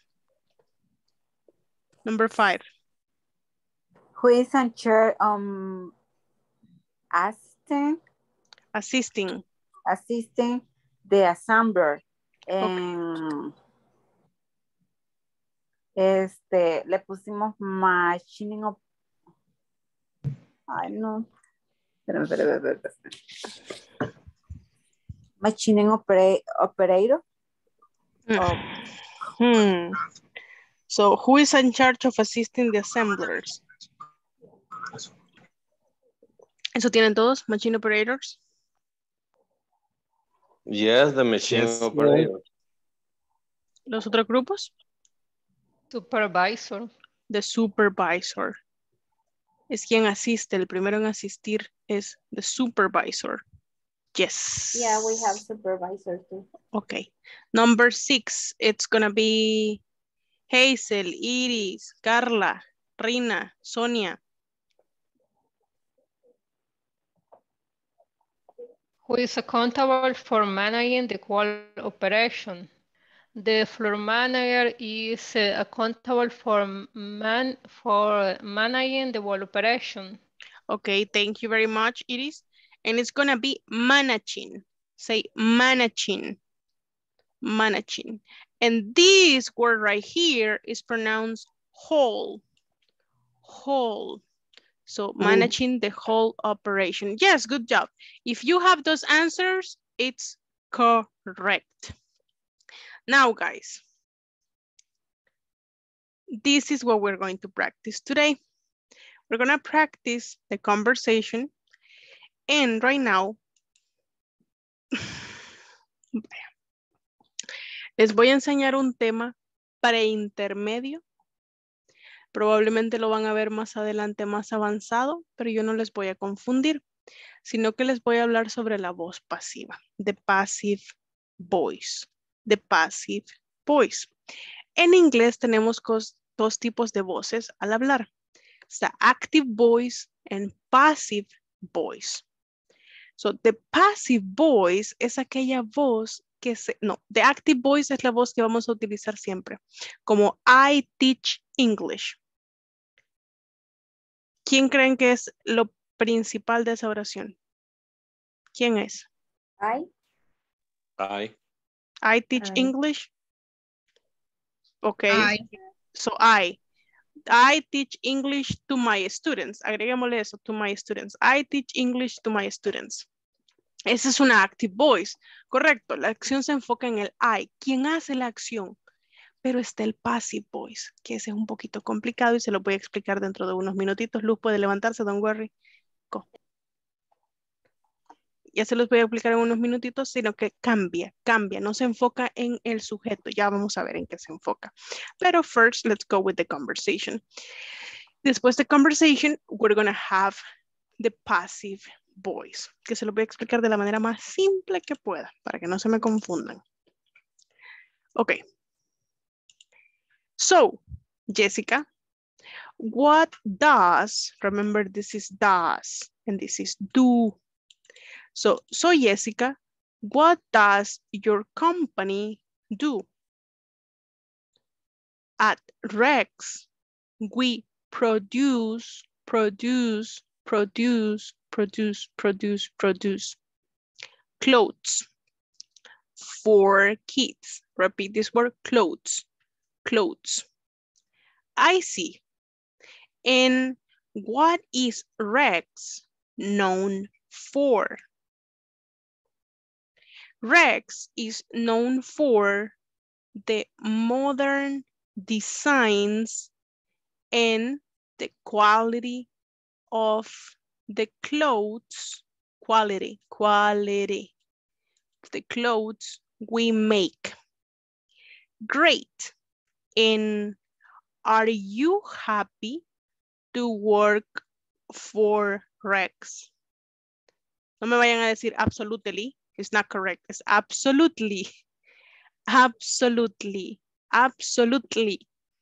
Number five. Who is in charge um assisting Assisting. assisting the assembler? And este le pusimos machining op ay no espérame, espérame, espérame, espérame. Machining opera operator. Mm. Oh. Hmm. So who is in charge of assisting the assemblers? ¿Eso tienen todos? Machine operators. Yes, the machine Yes. operator. ¿Los otros grupos? Supervisor. The supervisor. Es quien asiste. El primero en asistir es the supervisor. Yes. Yeah, we have supervisor too. Okay. Number six, it's gonna be Hazel, Iris, Carla, Rina, Sonia. Who is accountable for managing the whole operation? The floor manager is uh, accountable for man for managing the whole operation. Okay, thank you very much, Iris. And it's gonna be managing. Say managing. Managing. And this word right here is pronounced whole. Whole. So managing the whole operation. Yes, good job. If you have those answers, it's correct. Now, guys, this is what we're going to practice today. We're going to practice the conversation. And right now, les voy a enseñar un tema preintermedio. Probablemente lo van a ver más adelante, más avanzado, pero yo no les voy a confundir, sino que les voy a hablar sobre la voz pasiva, the passive voice, the passive voice. En inglés tenemos dos tipos de voces al hablar, the active voice and passive voice. So, the passive voice es aquella voz que se, no, the active voice es la voz que vamos a utilizar siempre, como I teach English. ¿Quién creen que es lo principal de esa oración? ¿Quién es? I. I. I teach I. English. Okay. I. So I. I teach English to my students. Agreguémosle eso, to my students. I teach English to my students. Esa es una active voice. Correcto, la acción se enfoca en el I. ¿Quién hace la acción? Pero está el passive voice, que ese es un poquito complicado y se lo voy a explicar dentro de unos minutitos. Luz puede levantarse, don't worry. Go. Ya se los voy a explicar en unos minutitos, sino que cambia, cambia, no se enfoca en el sujeto. Ya vamos a ver en qué se enfoca. Pero first, let's go with the conversation. Después de conversation, we're going to have the passive voice, que se lo voy a explicar de la manera más simple que pueda, para que no se me confundan. Ok. So, Jessica, what does, remember this is does, and this is do. So, so Jessica, what does your company do? At Rex, we produce, produce, produce, produce, produce, produce clothes for kids. Repeat this word, clothes, clothes. I see. And what is Rex known for? Rex is known for the modern designs and the quality of the clothes, quality, quality, the clothes we make. Great. And are you happy to work for Rex? No me vayan a decir absolutely. It's not correct. It's absolutely. Absolutely. Absolutely.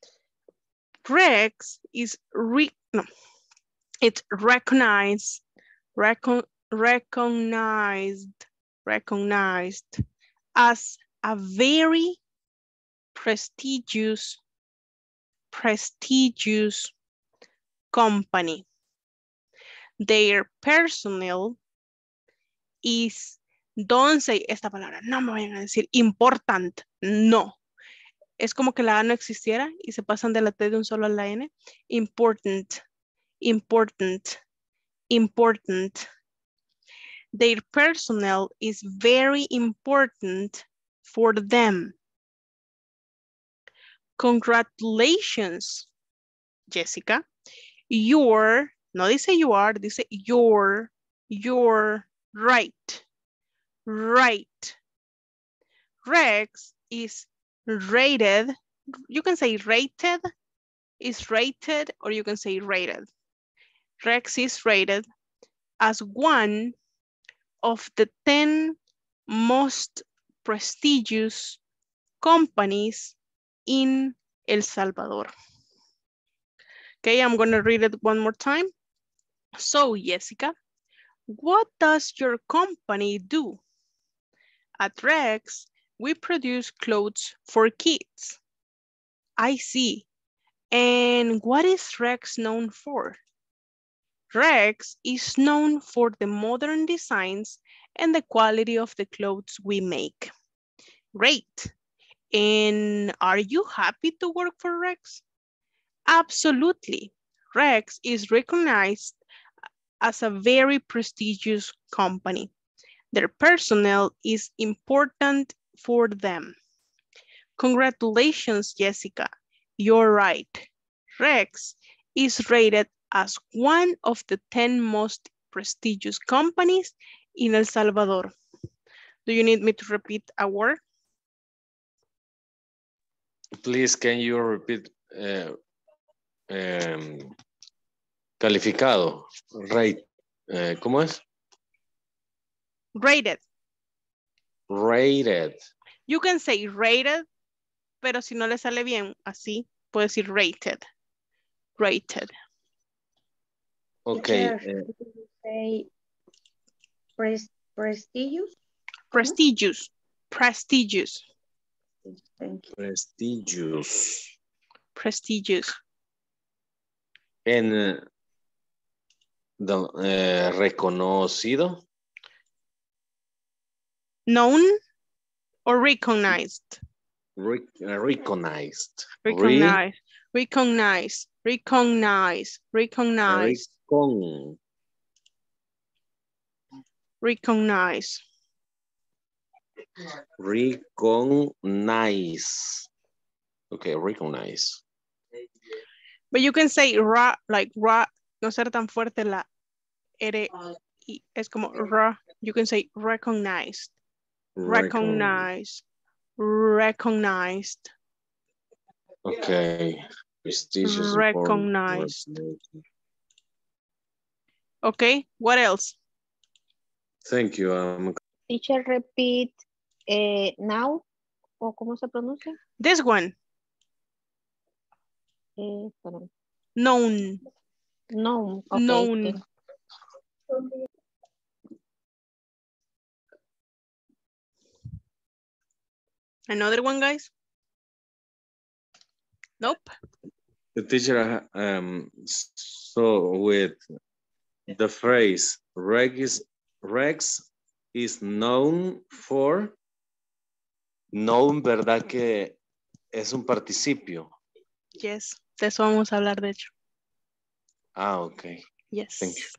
Rex is re no. It's recognized, recon recognized, recognized as a very prestigious, prestigious company. Their personnel is, don't say esta palabra, no me vayan a decir important, no. Es como que la A no existiera y se pasan de la T de un solo a la N. Important, important, important. Their personnel is very important for them. Congratulations, Jessica. You're No dice you are, dice you're, you're right, right. Rex is rated, you can say rated, is rated, or you can say rated. Rex is rated as one of the ten most prestigious companies in El Salvador. Okay, I'm going to read it one more time. So, Jessica, what does your company do? At Rex, we produce clothes for kids. I see. And what is Rex known for? Rex is known for the modern designs and the quality of the clothes we make. Great. And are you happy to work for Rex? Absolutely. Rex is recognized as a very prestigious company. Their personnel is important for them. Congratulations, Jessica. You're right. Rex is rated as one of the ten most prestigious companies in El Salvador. Do you need me to repeat a word? Please, can you repeat uh, um, calificado? Rate. Uh, ¿Cómo es? Rated. Rated. You can say rated, pero si no le sale bien, así, puede decir rated. Rated. Okay. Teacher, Uh, did you say pres prestigious? Prestigious. Prestigious. Thank you. prestigious. Prestigious. En uh, the, uh, reconocido. Known or recognized? Re uh, recognized. Recognize. Recognize. Recognize. Recognize. Recon. Recognize. Recognize. Okay, recognize. But you can say ra, like ra, no ser tan fuerte la R, y es como ra. You can say recognized. Recognize. Recognized. Okay. Prestigious. Recognized. Okay, what else? Thank you. Um, Teacher, repeat eh, now, o cómo se pronuncia. This one. Eh, espérame. Known. Known. Okay. Known. Another one, guys? Nope. the teacher, um, so with the phrase Rex is, Rex is known for, known, ¿verdad que es un participio? Yes, de eso vamos a hablar, de hecho. Ah, ok. Yes. Thank you.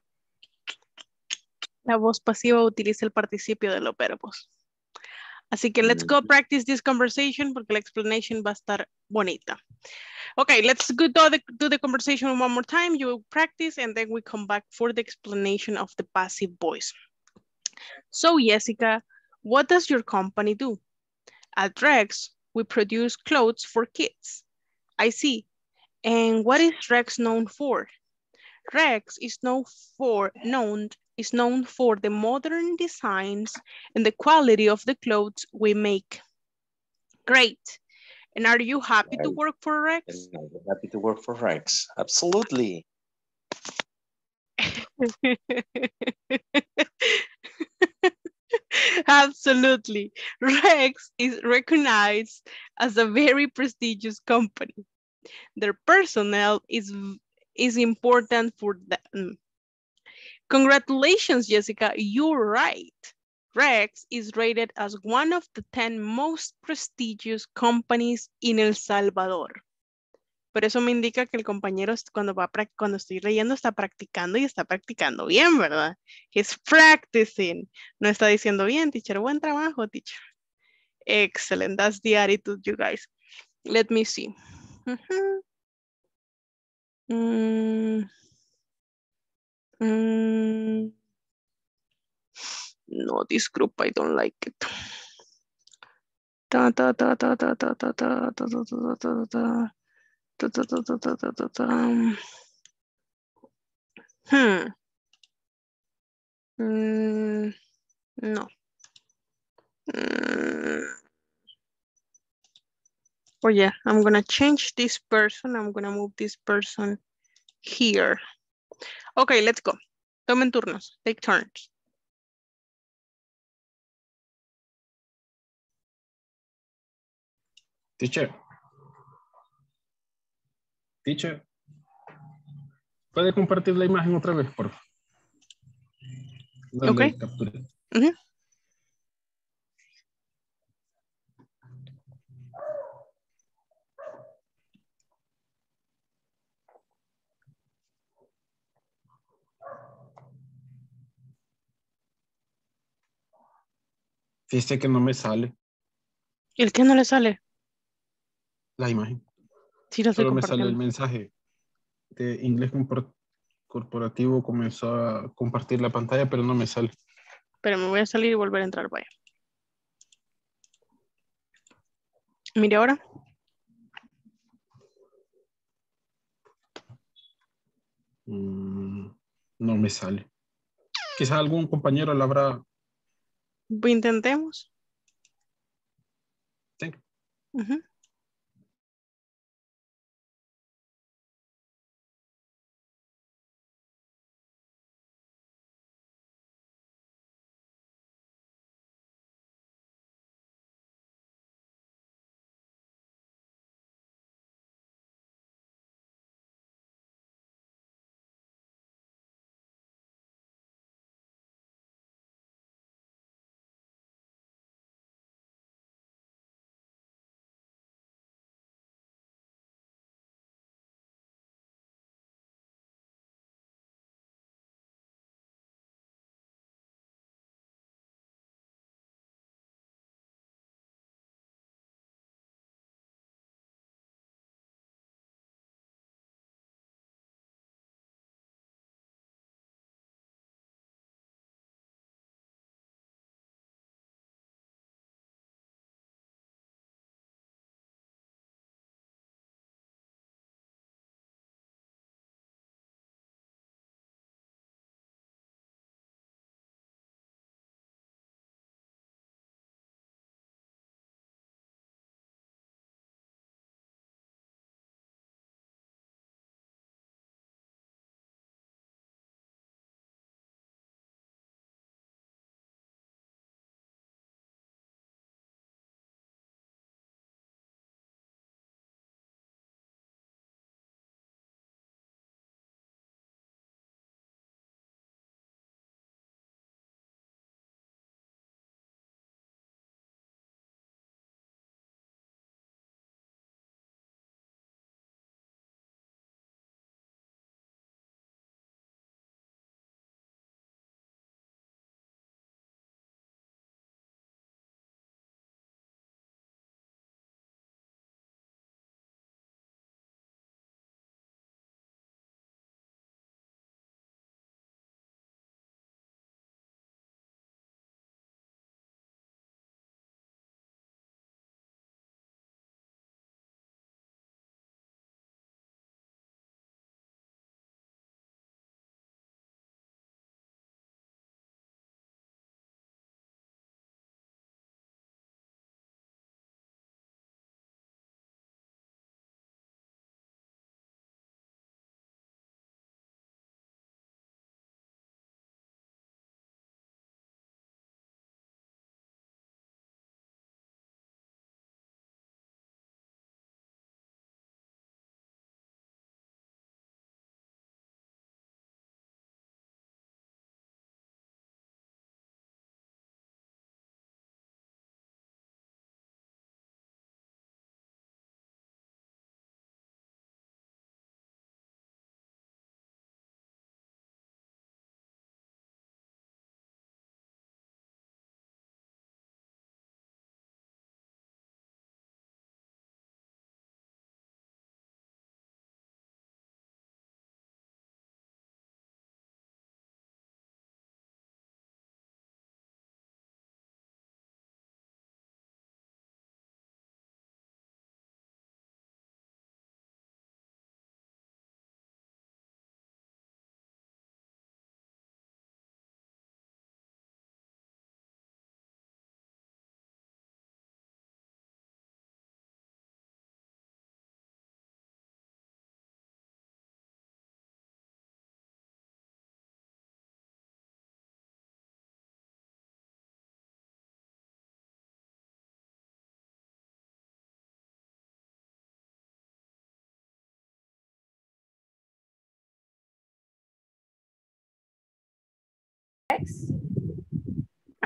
La voz pasiva utiliza el participio de los verbos. Así que let's go practice this conversation porque la explanation va a estar bonita. Okay, let's go do the, do the conversation one more time. You will practice and then we come back for the explanation of the passive voice. So, Jessica, what does your company do? At Rex, we produce clothes for kids. I see. And what is Rex known for? Rex is known for known is known for the modern designs and the quality of the clothes we make. Great. And are you happy right. to work for Rex? I'm happy to work for Rex. Absolutely. Absolutely. Rex is recognized as a very prestigious company. Their personnel is, is important for them. Congratulations, Jessica, you're right. Rex is rated as one of the ten most prestigious companies in El Salvador. Por eso me indica que el compañero cuando, va, cuando estoy leyendo está practicando y está practicando bien, ¿verdad? He's practicing. No está diciendo bien, teacher. Buen trabajo, teacher. Excellent. That's the attitude, you guys. Let me see. Uh-huh. mm. Mm, no, this group, I don't like it. Ta, ta, ta, ta, ta, ta, ta, ta, ta, ta, ta, ta, ta. Ta, ta, ta, ta, ta, ta, ta, ta. Hmm. Mm, no. Mm. Oh yeah, I'm gonna change this person. I'm gonna move this person here. Okay, let's go. Tomen turnos. Take turns. Teacher. Teacher. ¿Puede compartir la imagen otra vez, por favor? Donde Okay. capture. Ujú. Fíjese que no me sale ¿El qué no le sale? la imagen. Sí, lo estoy Solo me sale el compartiendo. mensaje de inglés compor- corporativo. Comenzó a compartir la pantalla, pero no me sale. Pero me voy a salir y volver a entrar, vaya. Mire ahora. Mm, no me sale. Quizás algún compañero la habrá. Intentemos. Sí. Ujú.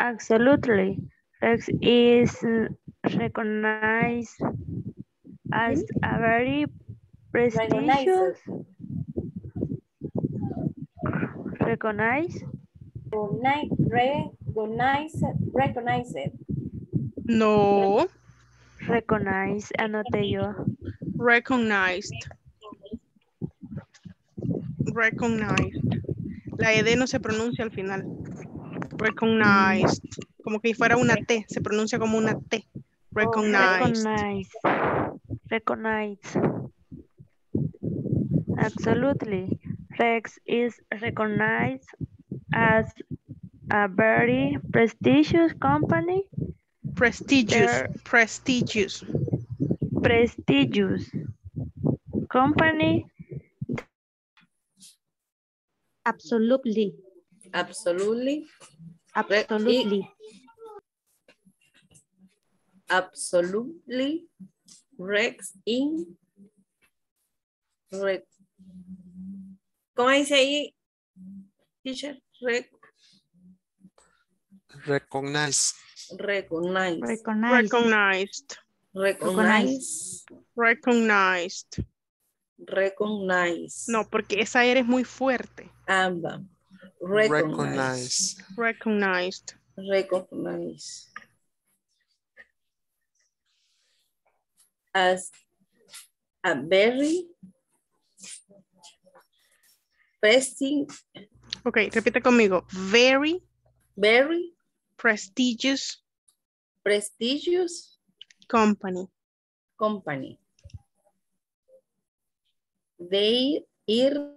Absolutely. Rex is uh, recognized as a very Recognize prestigious, it. recognized, Recognize, recognize it. Recognize it. No, recognized, anoté yo. recognized, recognized. La ed no se pronuncia al final. Recognized. Como que fuera una T, se pronuncia como una T. Recognized. Recognize, recognize. Absolutely. Rex is recognized as a very prestigious company. Prestigious, Their prestigious. prestigious company. Absolutely. Absolutely. Absolutely. Absolutely. Rex in. Rex. ¿Cómo dice ahí, teacher? Rex. Recognize. Recognize. Recognize. Recognized. Recognize. Recognized. Recognize. No, porque esa R es muy fuerte. Amba. Recognize. Recognized. Recognize. As a very prestige. Ok, repite conmigo. Very. Very. Prestigious. Prestigious. Company. Company. They ir.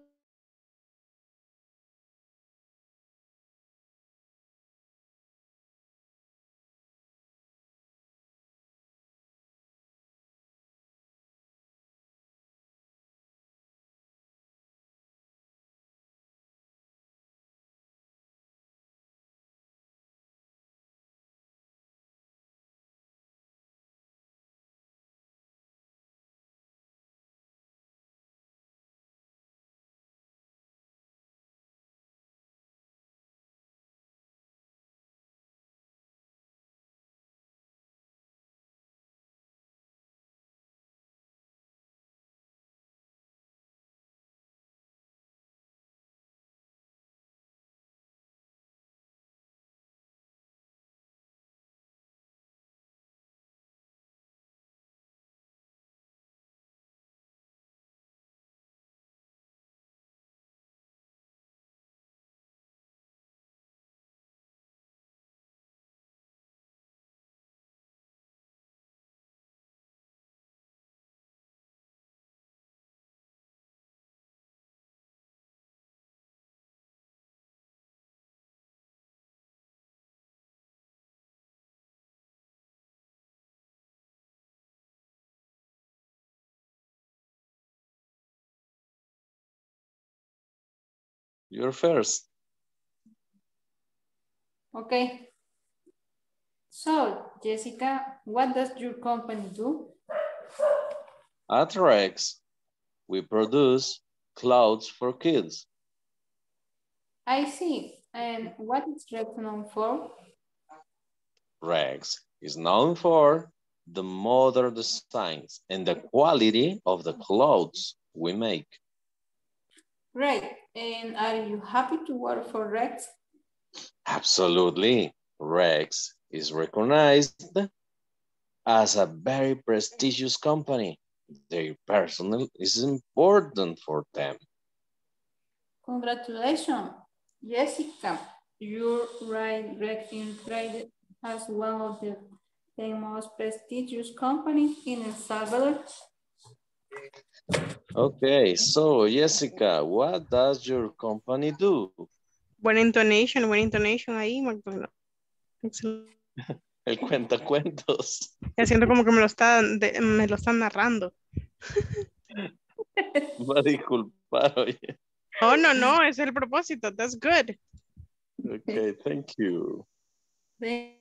You're first. Okay. So, Jessica, what does your company do? At Rex, we produce clothes for kids. I see. And what is Rex known for? Rex is known for the modern designs and the quality of the clothes we make. Great. And are you happy to work for Rex? Absolutely. Rex is recognized as a very prestigious company. Their personnel is important for them. Congratulations, Jessica. You're right, Rex is rated as one of the, the most prestigious companies in El Salvador. Okay, so Jessica, what does your company do? Buena intonation, buena intonation ahí, Magdalena. Excelente. El cuentacuentos. Ya siento como que me lo, está, de, me lo están narrando. Me va a disculpar, oye. Oh, no, no, ese es el propósito. That's good. Okay, thank you. Thank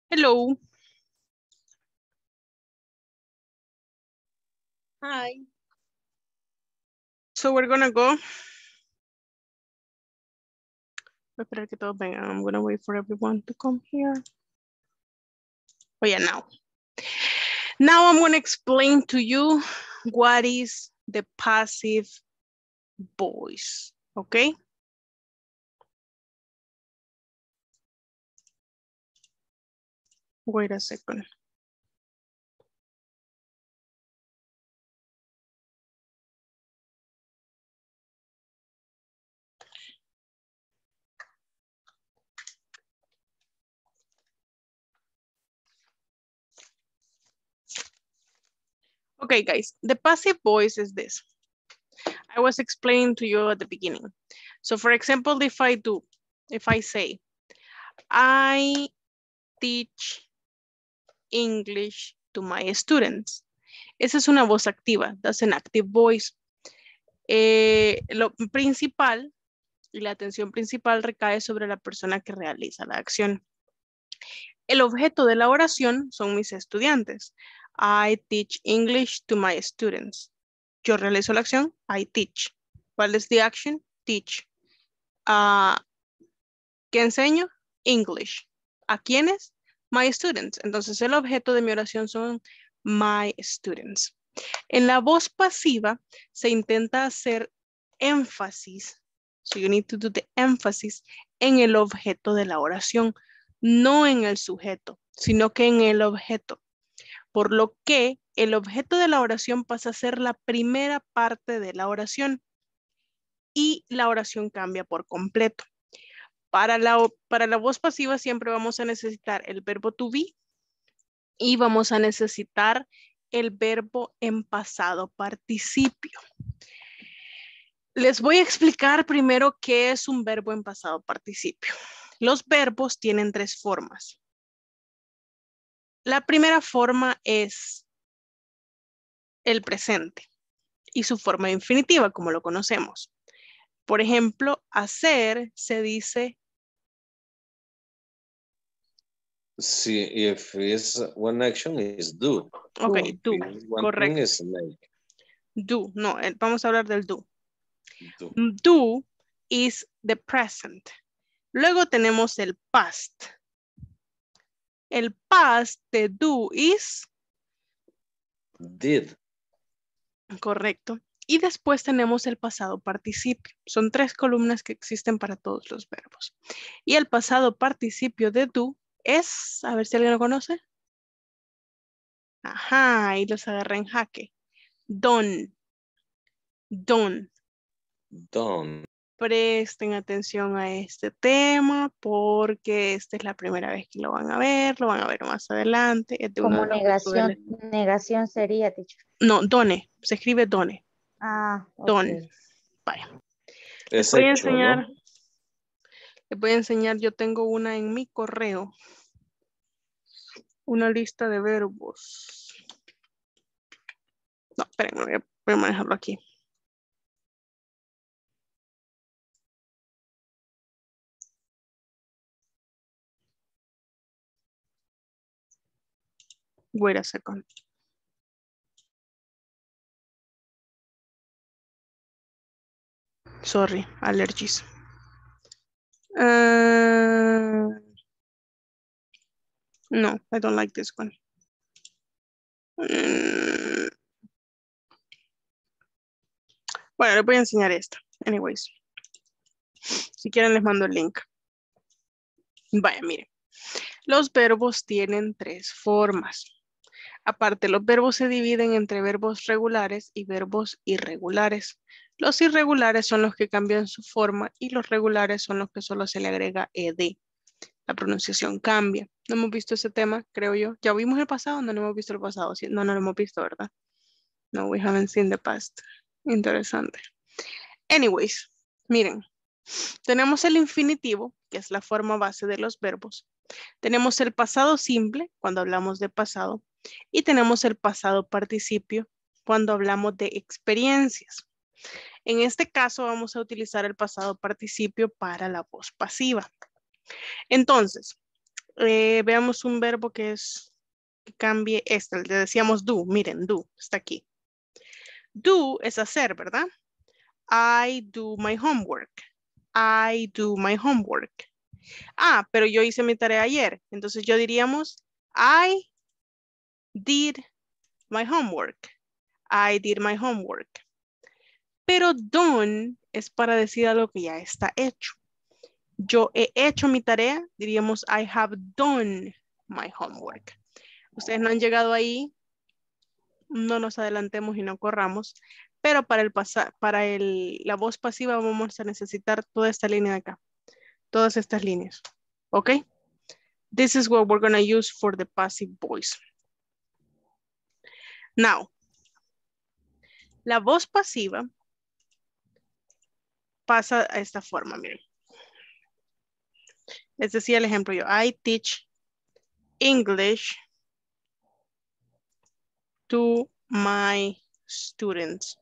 Hello. Hi. So we're gonna go. Voy a esperar que todos vengan. I'm gonna wait for everyone to come here. Oh yeah, now. Now I'm gonna explain to you what is the passive voice, okay? Wait a second. Okay, guys, the passive voice is this. I was explaining to you at the beginning. So for example, if I do, if I say, I teach English to my students. Esa es una voz activa, that's an active voice. Eh, lo principal y la atención principal recae sobre la persona que realiza la acción. El objeto de la oración son mis estudiantes. I teach English to my students. Yo realizo la acción, I teach. ¿Cuál es the action? Teach. Uh, ¿Qué enseño? English. ¿A quiénes? My students. Entonces el objeto de mi oración son my students. En la voz pasiva se intenta hacer énfasis. So you need to do the emphasis en el objeto de la oración. No en el sujeto, sino que en el objeto. Por lo que el objeto de la oración pasa a ser la primera parte de la oración. Y la oración cambia por completo. Para la, para la voz pasiva siempre vamos a necesitar el verbo to be y vamos a necesitar el verbo en pasado participio. Les voy a explicar primero qué es un verbo en pasado participio. Los verbos tienen tres formas. La primera forma es el presente y su forma infinitiva, como lo conocemos. Por ejemplo, hacer se dice. Sí, if it's one action is do. Ok, do, One correcto. thing is make. Do, no, el- vamos a hablar del do. Do. Do is the present. Luego tenemos el past. El past de do is. Did. Correcto. Y después tenemos el pasado participio. Son tres columnas que existen para todos los verbos. Y el pasado participio de do es, a ver si alguien lo conoce. Ajá, ahí los agarré en jaque. Done. Done. Done. Presten atención a este tema porque esta es la primera vez que lo van a ver, lo van a ver más adelante. Es de uno Como de los negación, usuales. negación sería, teacher. No, done, se escribe done. Ah, ok. Done. Vaya. Les Es voy a hecho, enseñar, ¿no? les voy a enseñar, yo tengo una en mi correo. Una lista de verbos. No, esperen, voy a, voy a manejarlo aquí. Wait a second. Sorry, allergies. Uh, no, I don't like this one. Mm. Bueno, les voy a enseñar esta. Anyways. Si quieren les mando el link. Vaya, miren. Los verbos tienen tres formas. Aparte, los verbos se dividen entre verbos regulares y verbos irregulares. Los irregulares son los que cambian su forma y los regulares son los que solo se le agrega ed. La pronunciación cambia. No hemos visto ese tema, creo yo. ¿Ya vimos el pasado? No, no hemos visto el pasado. Sí, no, no lo hemos visto, ¿verdad? No, we haven't seen the past. Interesante. Anyways, miren. Tenemos el infinitivo, que es la forma base de los verbos. Tenemos el pasado simple, cuando hablamos de pasado. Y tenemos el pasado participio, cuando hablamos de experiencias. En este caso vamos a utilizar el pasado participio para la voz pasiva. Entonces, Eh, veamos un verbo que es que cambie este. Le decíamos do. Miren, do. Está aquí. Do es hacer, ¿verdad? I do my homework. I do my homework. Ah, pero yo hice mi tarea ayer. Entonces yo diríamos I did my homework. I did my homework. Pero done es para decir algo que ya está hecho. Yo he hecho mi tarea, diríamos I have done my homework. Ustedes no han llegado ahí, no nos adelantemos y no corramos, pero para, el pasa para el, la voz pasiva vamos a necesitar toda esta línea de acá, todas estas líneas, ¿ok? This is what we're going to use for the passive voice. Now, la voz pasiva pasa a esta forma, miren. Les decía el ejemplo yo, I teach English to my students.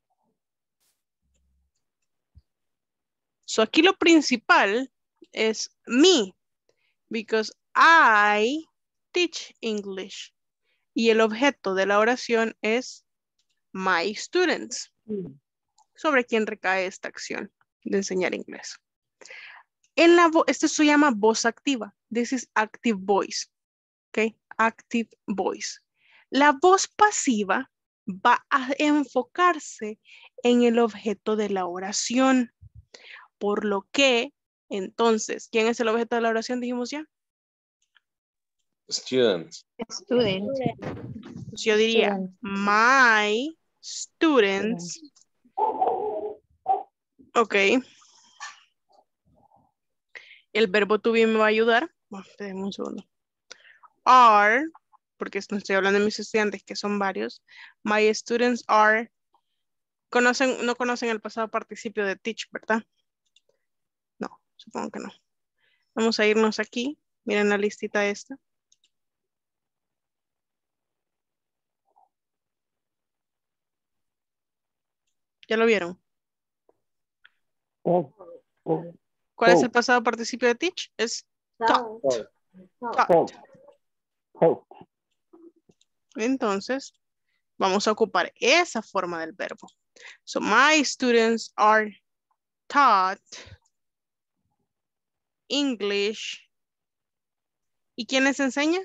So aquí lo principal es me, because I teach English. Y el objeto de la oración es my students. Sobre quién recae esta acción de enseñar inglés. En la esto se llama voz activa. This is active voice. Okay, active voice. La voz pasiva va a enfocarse en el objeto de la oración. Por lo que, entonces, ¿quién es el objeto de la oración? Dijimos ya. Student. Student. Entonces yo diría, Student. my students. Ok. El verbo to be me va a ayudar. Bueno, déjenme un segundo. Are, porque no estoy hablando de mis estudiantes, que son varios. My students are. Conocen, no conocen el pasado participio de teach, ¿verdad? No, supongo que no. Vamos a irnos aquí. Miren la listita esta. ¿Ya lo vieron? Oh, oh, ¿Cuál es oh, el pasado participio de teach? Es taught. oh, Taught. oh. Entonces, vamos a ocupar esa forma del verbo. So, my students are taught English. ¿Y quién les enseña?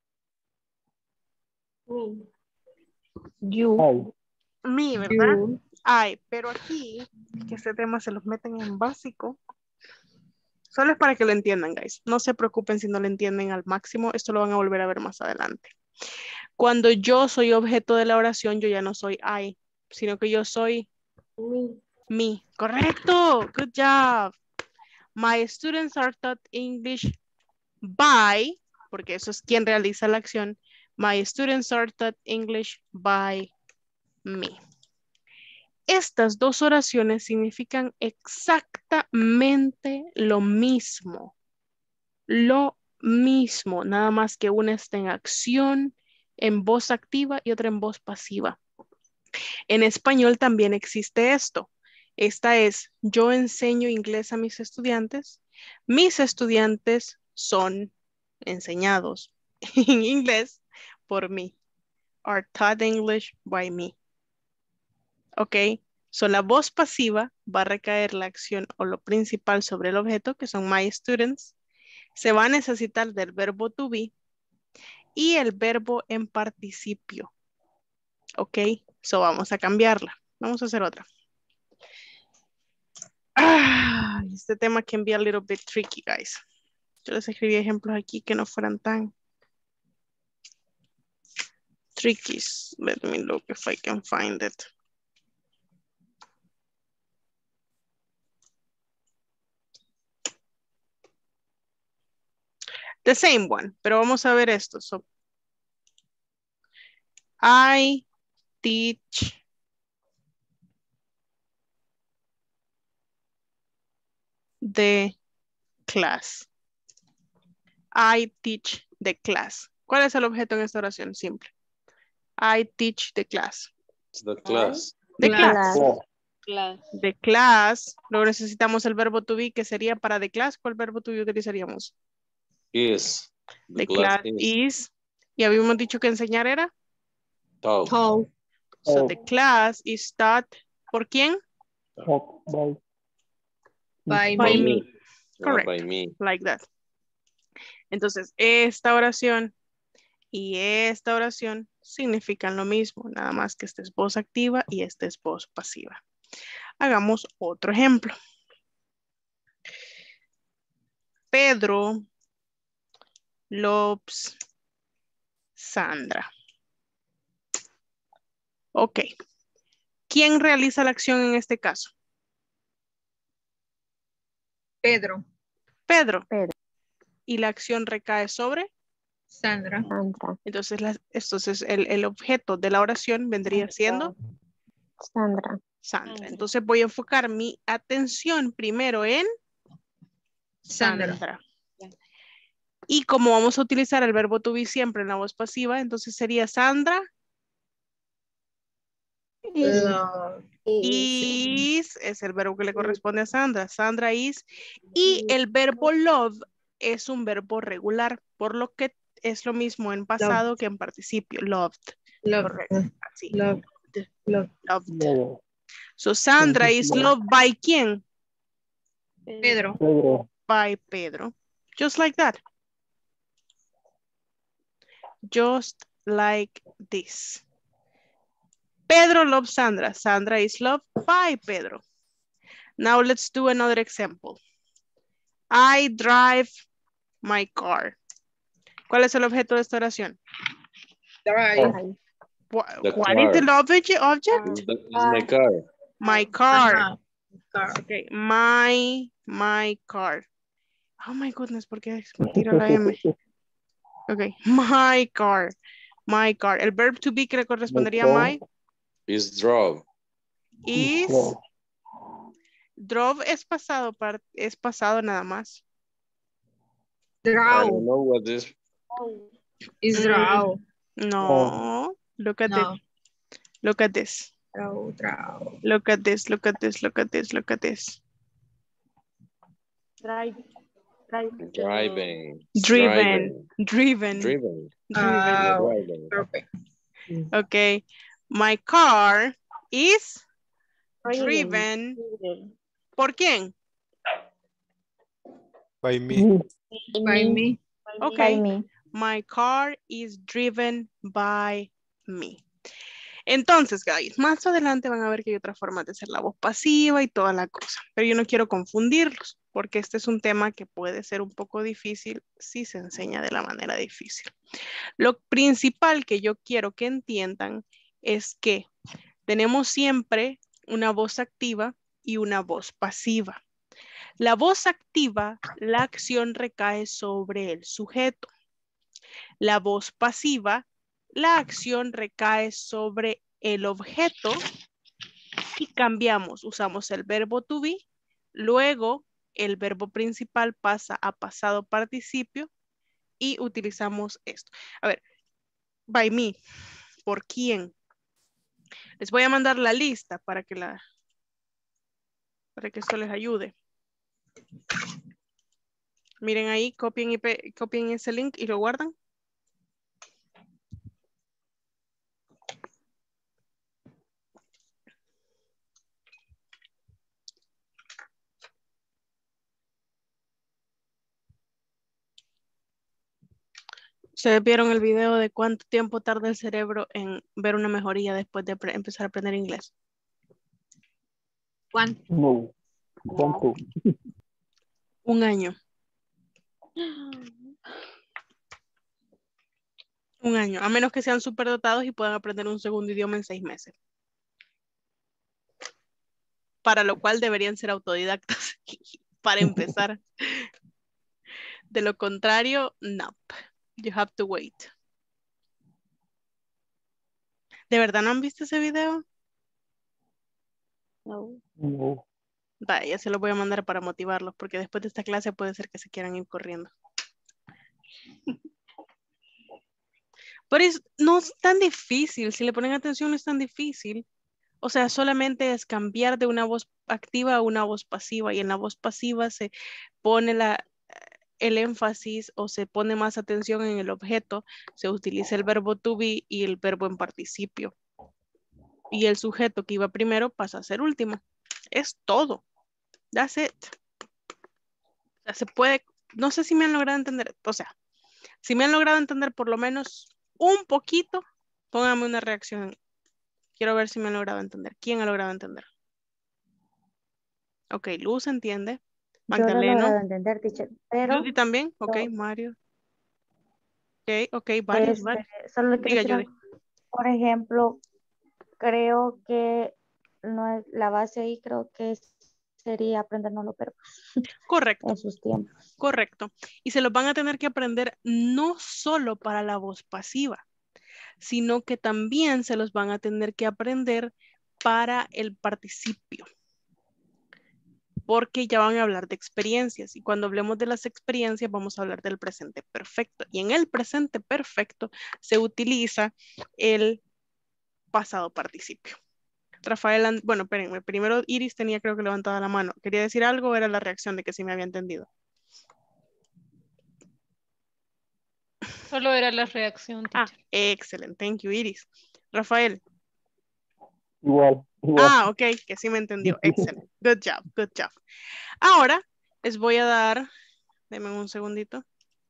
You. Me, ¿verdad? Ay, pero aquí, que este tema se los meten en básico. Solo es para que lo entiendan, guys. No se preocupen si no lo entienden al máximo. Esto lo van a volver a ver más adelante. Cuando yo soy objeto de la oración, yo ya no soy I, sino que yo soy me. Me. Correcto. Good job. My students are taught English by, porque eso es quien realiza la acción. My students are taught English by me. Estas dos oraciones significan exactamente lo mismo. Lo mismo, nada más que una está en acción, en voz activa y otra en voz pasiva. En español también existe esto. Esta es, yo enseño inglés a mis estudiantes. Mis estudiantes son enseñados en inglés por mí. Are taught English by me. Ok, so la voz pasiva va a recaer la acción o lo principal sobre el objeto, que son my students. Se va a necesitar del verbo to be y el verbo en participio. Ok, so vamos a cambiarla. Vamos a hacer otra. Ah, este tema can be a little bit tricky, guys. Yo les escribí ejemplos aquí que no fueran tan tricky. Let me look if I can find it. The same one, pero vamos a ver esto. So, I teach the class. I teach the class. ¿Cuál es el objeto en esta oración? Simple. I teach the class. The class. The class. Class. The class. Luego necesitamos el verbo to be, que sería para the class. ¿Cuál verbo to be utilizaríamos? Is. The class is. Y habíamos dicho que enseñar era. Taught. Taught. So the class is taught. ¿Por quién? Taught by. By, By me. me. Correct. Not by me. Like that. Entonces, esta oración y esta oración significan lo mismo, nada más que esta es voz activa y esta es voz pasiva. Hagamos otro ejemplo. Pedro loves Sandra. Ok. ¿Quién realiza la acción en este caso? Pedro. Pedro. Pedro. ¿Y la acción recae sobre? Sandra. Sandra. Entonces, la, entonces el, el objeto de la oración vendría siendo Sandra. Sandra. Entonces voy a enfocar mi atención primero en Sandra. Sandra. Y como vamos a utilizar el verbo to be siempre en la voz pasiva, entonces sería Sandra Is. is, es el verbo que le corresponde a Sandra. Sandra is. Y el verbo love es un verbo regular, por lo que es lo mismo en pasado Loved. que en participio. Loved. Loved. Correcto. Así. Loved. Loved. Loved. So Sandra is loved by ¿quién? Pedro. Pedro. By Pedro. Just like that. Just like this. Pedro loves Sandra. Sandra is loved by Pedro. Now let's do another example. I drive my car. ¿Cuál es el objeto de esta oración? Drive. What, The what car. is the object? object? It's, the, it's my car. My car. Ajá. Car. Okay, my, my car. Oh my goodness, ¿por qué me tira la M? Okay, my car. My car. El verb to be que le correspondería a my Is drove. is. Drove es pasado, par- es pasado nada más. I Draw. don't know what this. Is draw. No, look at No. this. Look at this. Draw. Draw. Look at this. Look at this. Look at this. Look at this. Drive. Drive. Driving. Driven. Driven. Driven. Ah, Driving. perfect. Okay. My car is Driven. driven. ¿Por quién? By me. By me. Okay. By me. My car is driven by me. Entonces, guys, más adelante van a ver que hay otras formas de hacer la voz pasiva y toda la cosa. Pero yo no quiero confundirlos, porque este es un tema que puede ser un poco difícil si se enseña de la manera difícil. Lo principal que yo quiero que entiendan es que tenemos siempre una voz activa y una voz pasiva. La voz activa, la acción recae sobre el sujeto. La voz pasiva, la acción recae sobre el objeto y cambiamos, usamos el verbo to be, luego el verbo principal pasa a pasado participio y utilizamos esto. A ver, by me, ¿por quién? Les voy a mandar la lista para que la, para que esto les ayude. Miren ahí, copien, y pe- copien ese link y lo guardan. ¿Ustedes vieron el video de cuánto tiempo tarda el cerebro en ver una mejoría después de apre- empezar a aprender inglés? ¿Cuánto? No. ¿Cuánto? Un año. Un año, a menos que sean superdotados y puedan aprender un segundo idioma en seis meses. Para lo cual deberían ser autodidactas para empezar. De lo contrario, no. You have to wait. ¿De verdad no han visto ese video? No. No. Vaya, ya se los voy a mandar para motivarlos, porque después de esta clase puede ser que se quieran ir corriendo. Pero es, no es tan difícil, si le ponen atención no es tan difícil. O sea, solamente es cambiar de una voz activa a una voz pasiva, y en la voz pasiva se pone la, el énfasis o se pone más atención en el objeto, se utiliza el verbo to be y el verbo en participio. Y el sujeto que iba primero pasa a ser último. Es todo. That's it. O sea, se puede, no sé si me han logrado entender, o sea, si me han logrado entender por lo menos un poquito, pónganme una reacción. Quiero ver si me han logrado entender. ¿Quién ha logrado entender? Ok, Luz entiende. Yo lo he Magdaleno. logrado entender, teacher, pero Judy también. Ok, lo- Mario. Ok, ok, varios, este, varios. solo le quiero Diga, decir Judy. algo. Por ejemplo, creo que no es, la base ahí creo que es- sería aprendernos los verbos Correcto. en sus tiempos. Correcto. Y se los van a tener que aprender no solo para la voz pasiva, sino que también se los van a tener que aprender para el participio. Porque ya van a hablar de experiencias. Y cuando hablemos de las experiencias, vamos a hablar del presente perfecto. Y en el presente perfecto se utiliza el pasado participio. Rafael, bueno, espérenme, primero Iris tenía creo que levantada la mano. ¿Quería decir algo o era la reacción de que sí me había entendido? Solo era la reacción, Ah, teacher. excelente. Thank you, Iris. Rafael. Igual, igual. Ah, ok, que sí me entendió. Excelente. Good job, good job. Ahora les voy a dar, denme un segundito.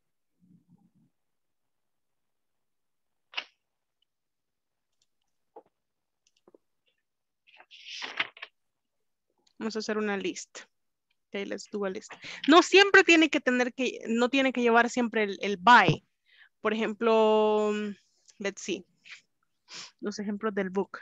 Vamos a hacer una lista. Ok, let's do a list. No siempre tiene que tener que, no tiene que llevar siempre el, el by. Por ejemplo, let's see. Los ejemplos del book.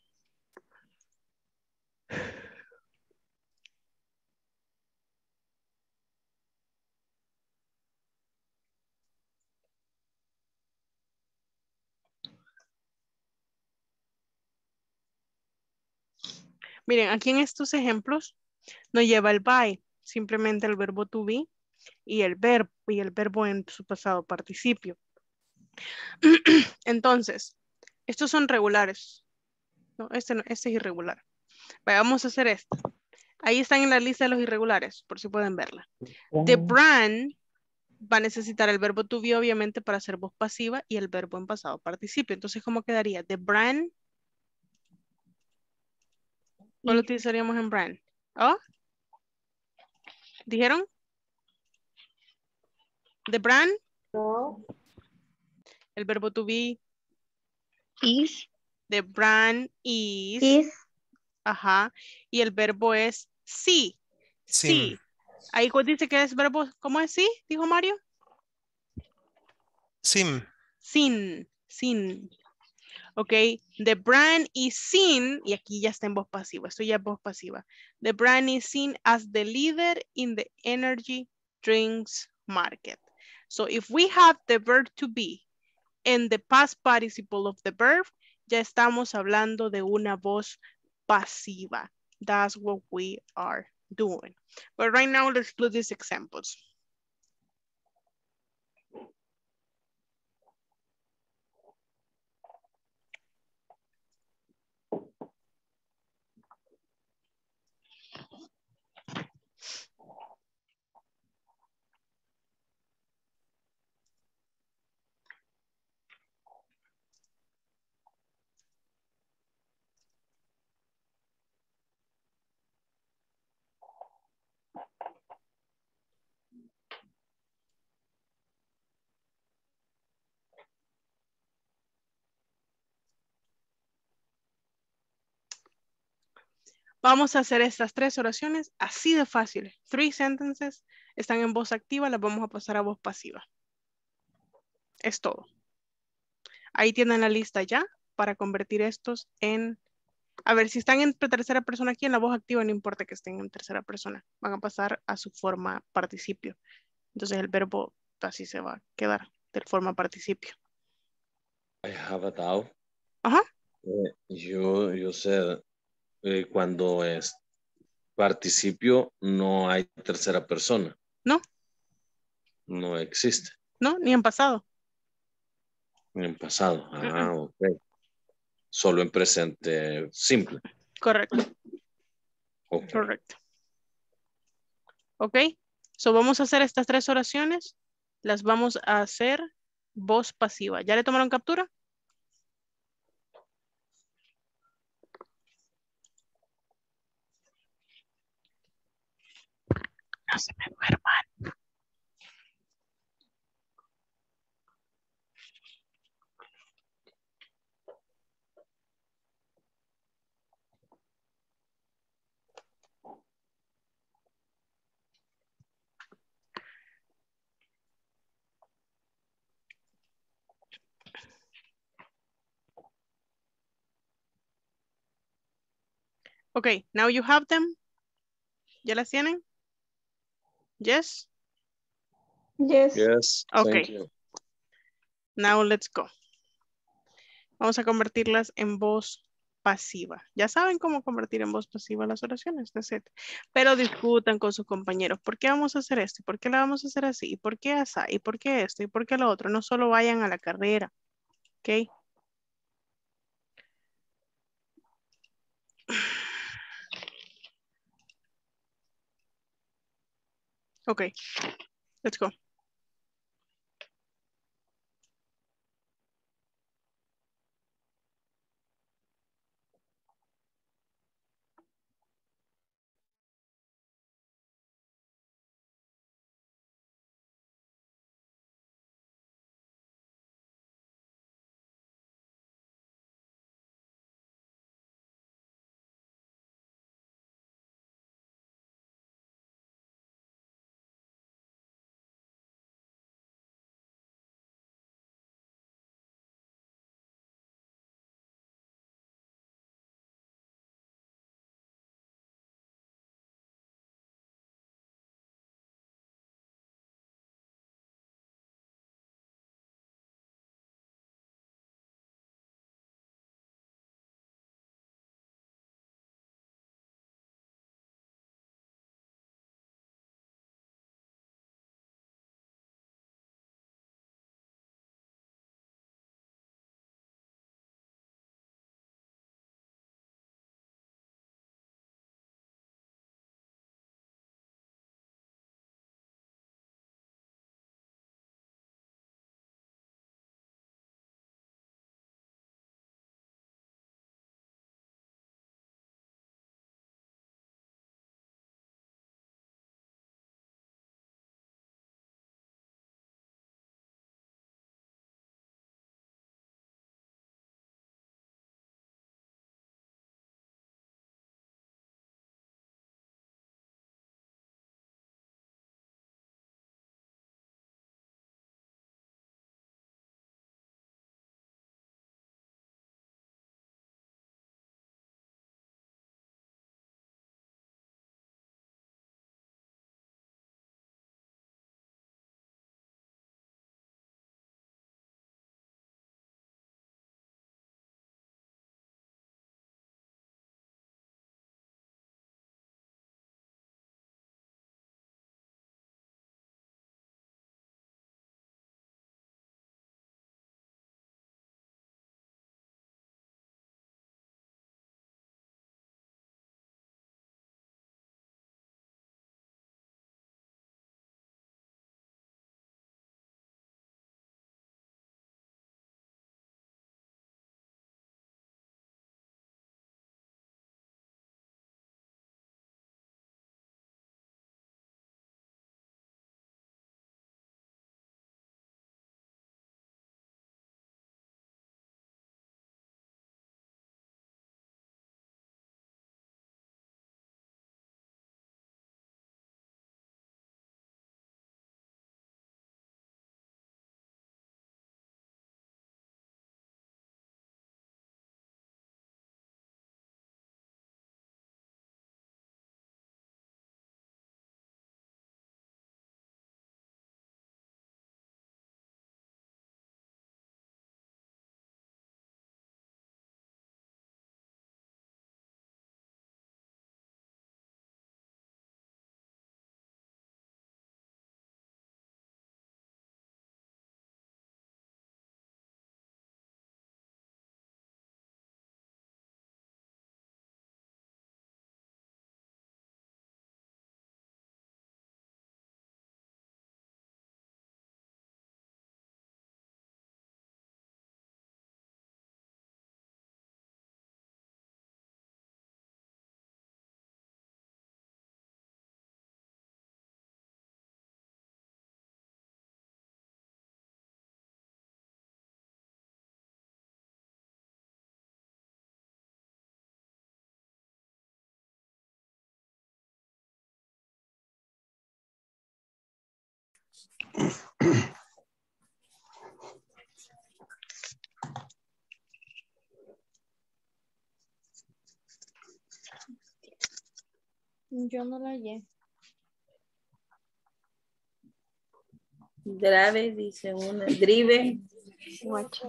Miren, aquí en estos ejemplos no lleva el by, simplemente el verbo to be y el verbo y el verbo en su pasado participio. Entonces, estos son regulares. No, este no, este es irregular. Vamos a hacer esto. Ahí están en la lista de los irregulares, por si pueden verla. The brand va a necesitar el verbo to be, obviamente, para hacer voz pasiva y el verbo en pasado participio. Entonces, ¿cómo quedaría? The brand. ¿Cuál lo utilizaríamos en brand? ¿Oh? ¿Dijeron? The brand. No. El verbo to be. Is. The brand is. Is. Ajá. Y el verbo es sí. Sí. Ahí dice que es verbo, ¿cómo es sí? Dijo Mario. Sim. Sin. Sin. Ok. The brand is seen. Y aquí ya está en voz pasiva. Esto ya es voz pasiva. The brand is seen as the leader in the energy drinks market. So if we have the verb to be and the past participle of the verb, ya estamos hablando de una voz pasiva. That's what we are doing. But right now, let's do these examples. Vamos a hacer estas tres oraciones así de fáciles. Three sentences están en voz activa, las vamos a pasar a voz pasiva. Es todo. Ahí tienen la lista ya para convertir estos en... A ver, si están en tercera persona aquí en la voz activa, no importa que estén en tercera persona. Van a pasar a su forma participio. Entonces el verbo así se va a quedar de forma participio. I have a doubt. Ajá. Eh, yo, yo sé, eh, cuando es participio no hay tercera persona. No. No existe. No, ni en pasado. Ni en pasado. Ah, Uh-uh. ok. Solo en presente simple. Correcto. Okay. Correcto. Ok. So, vamos a hacer estas tres oraciones. Las vamos a hacer voz pasiva. ¿Ya le tomaron captura? No se me duerman. Okay, now you have them. ¿Ya las tienen? Yes? Yes. Yes, Okay. thank you. Now let's go. Vamos a convertirlas en voz pasiva. Ya saben cómo convertir en voz pasiva las oraciones, that's it. Pero discutan con sus compañeros. ¿Por qué vamos a hacer esto? ¿Y por qué la vamos a hacer así? ¿Y por qué así? ¿Y por qué esto? ¿Y por qué lo otro? No solo vayan a la carrera. ¿Ok? Ok. Let's go. Yo no la hallé. Drive, dice una. Drive. Watch.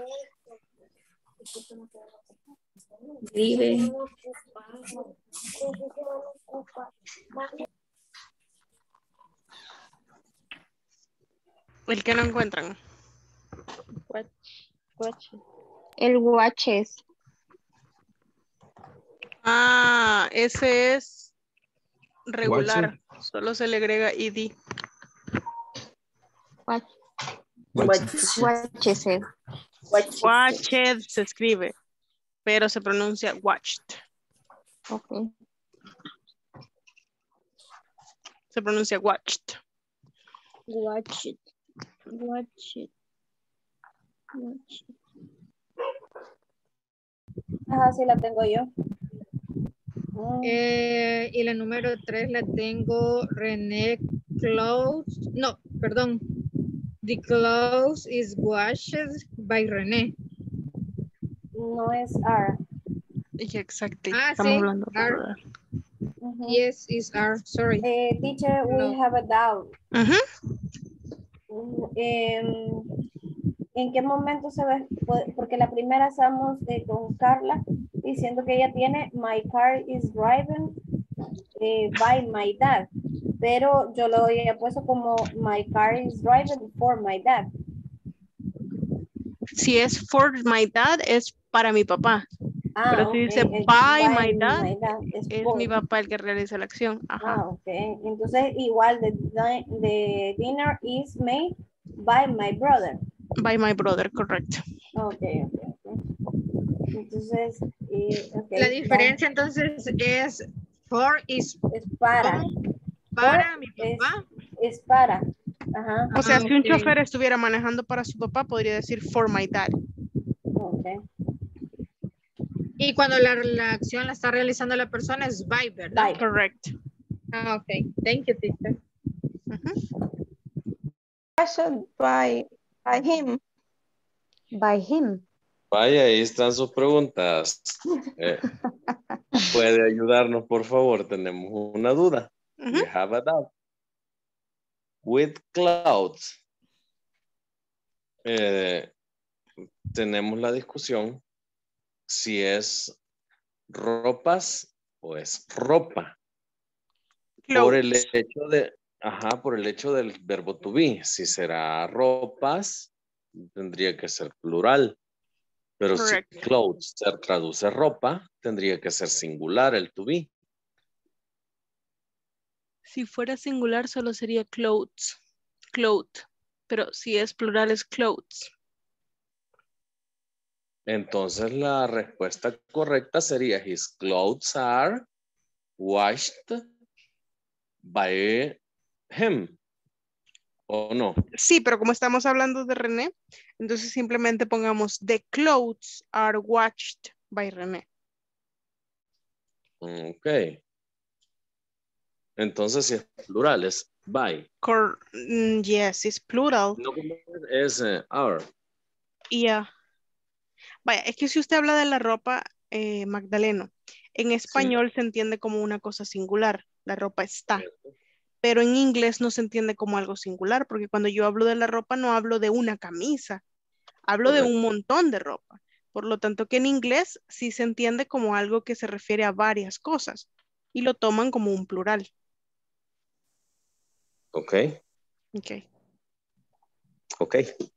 Drive. El que no encuentran. Watch. Watch. El watches. Ah, ese es regular. Watches. Solo se le agrega ed. Watch. Watches. Watches. Watches. Watched se escribe, pero se pronuncia watched. Ok. Se pronuncia watched. Watch it. Watch it. Watch it. Ajá, sí la tengo yo. Mm, Eh, y la número tres la tengo René Clothes. No, perdón. The clothes is washed by René. no es R. Y exacto. Ah, Estamos sí. hablando de R. regular. Ujú. Yes, is R. Sorry. Eh, teacher, we No. have a doubt. Ujú. Mm, em, ¿En qué momento se ve? Pues, porque la primera estamos eh, con Carla diciendo que ella tiene my car is driven eh, by my dad, pero yo lo había puesto como my car is driven for my dad. Si es for my dad, es para mi papá. Ah, Pero si ok, dice eh, by by my dad, my dad, es es por. mi papá el que realiza la acción. Ajá. Ah, ok. Entonces, igual, the, di- the dinner is made by my brother. By my brother, correcto. Ok, ok, ok. Entonces, eh, ok. La diferencia entonces es for is Es para. ¿cómo? Para mi Es, papá. es para. Ajá. O sea, Ah, si un ok. chofer estuviera manejando para su papá, podría decir for my dad. Ok. Y cuando la, la acción la está realizando la persona es by, ¿verdad? By. Correct. Ah, ok. Thank you, teacher. Washed by, by him. By him. Vaya, ahí están sus preguntas. Eh, ¿Puede ayudarnos, por favor? Tenemos una duda. Ujú. We have a doubt. With clouds. Eh, tenemos la discusión si es ropas o es ropa. Por el Clothes. hecho de, ajá, por el hecho del verbo to be. Si será ropas, tendría que ser plural. Pero Correct. si clothes se traduce ropa, tendría que ser singular el to be. Si fuera singular, solo sería clothes. Cloth. Pero si es plural, es clothes. Entonces la respuesta correcta sería his clothes are washed by him. ¿O no? Sí, pero como estamos hablando de René, entonces simplemente pongamos the clothes are washed by René. Ok. Entonces si es plural, es by. Cor mm, yes, it's plural. No como es eh, are. Yeah. Vaya, es que si usted habla de la ropa, eh, Magdaleno, en español se entiende como una cosa singular. La ropa está. Pero en inglés no se entiende como algo singular, porque cuando yo hablo de la ropa no hablo de una camisa, hablo de un montón de ropa. Por lo tanto que en inglés sí se entiende como algo que se refiere a varias cosas y lo toman como un plural. Ok. Ok. Ok.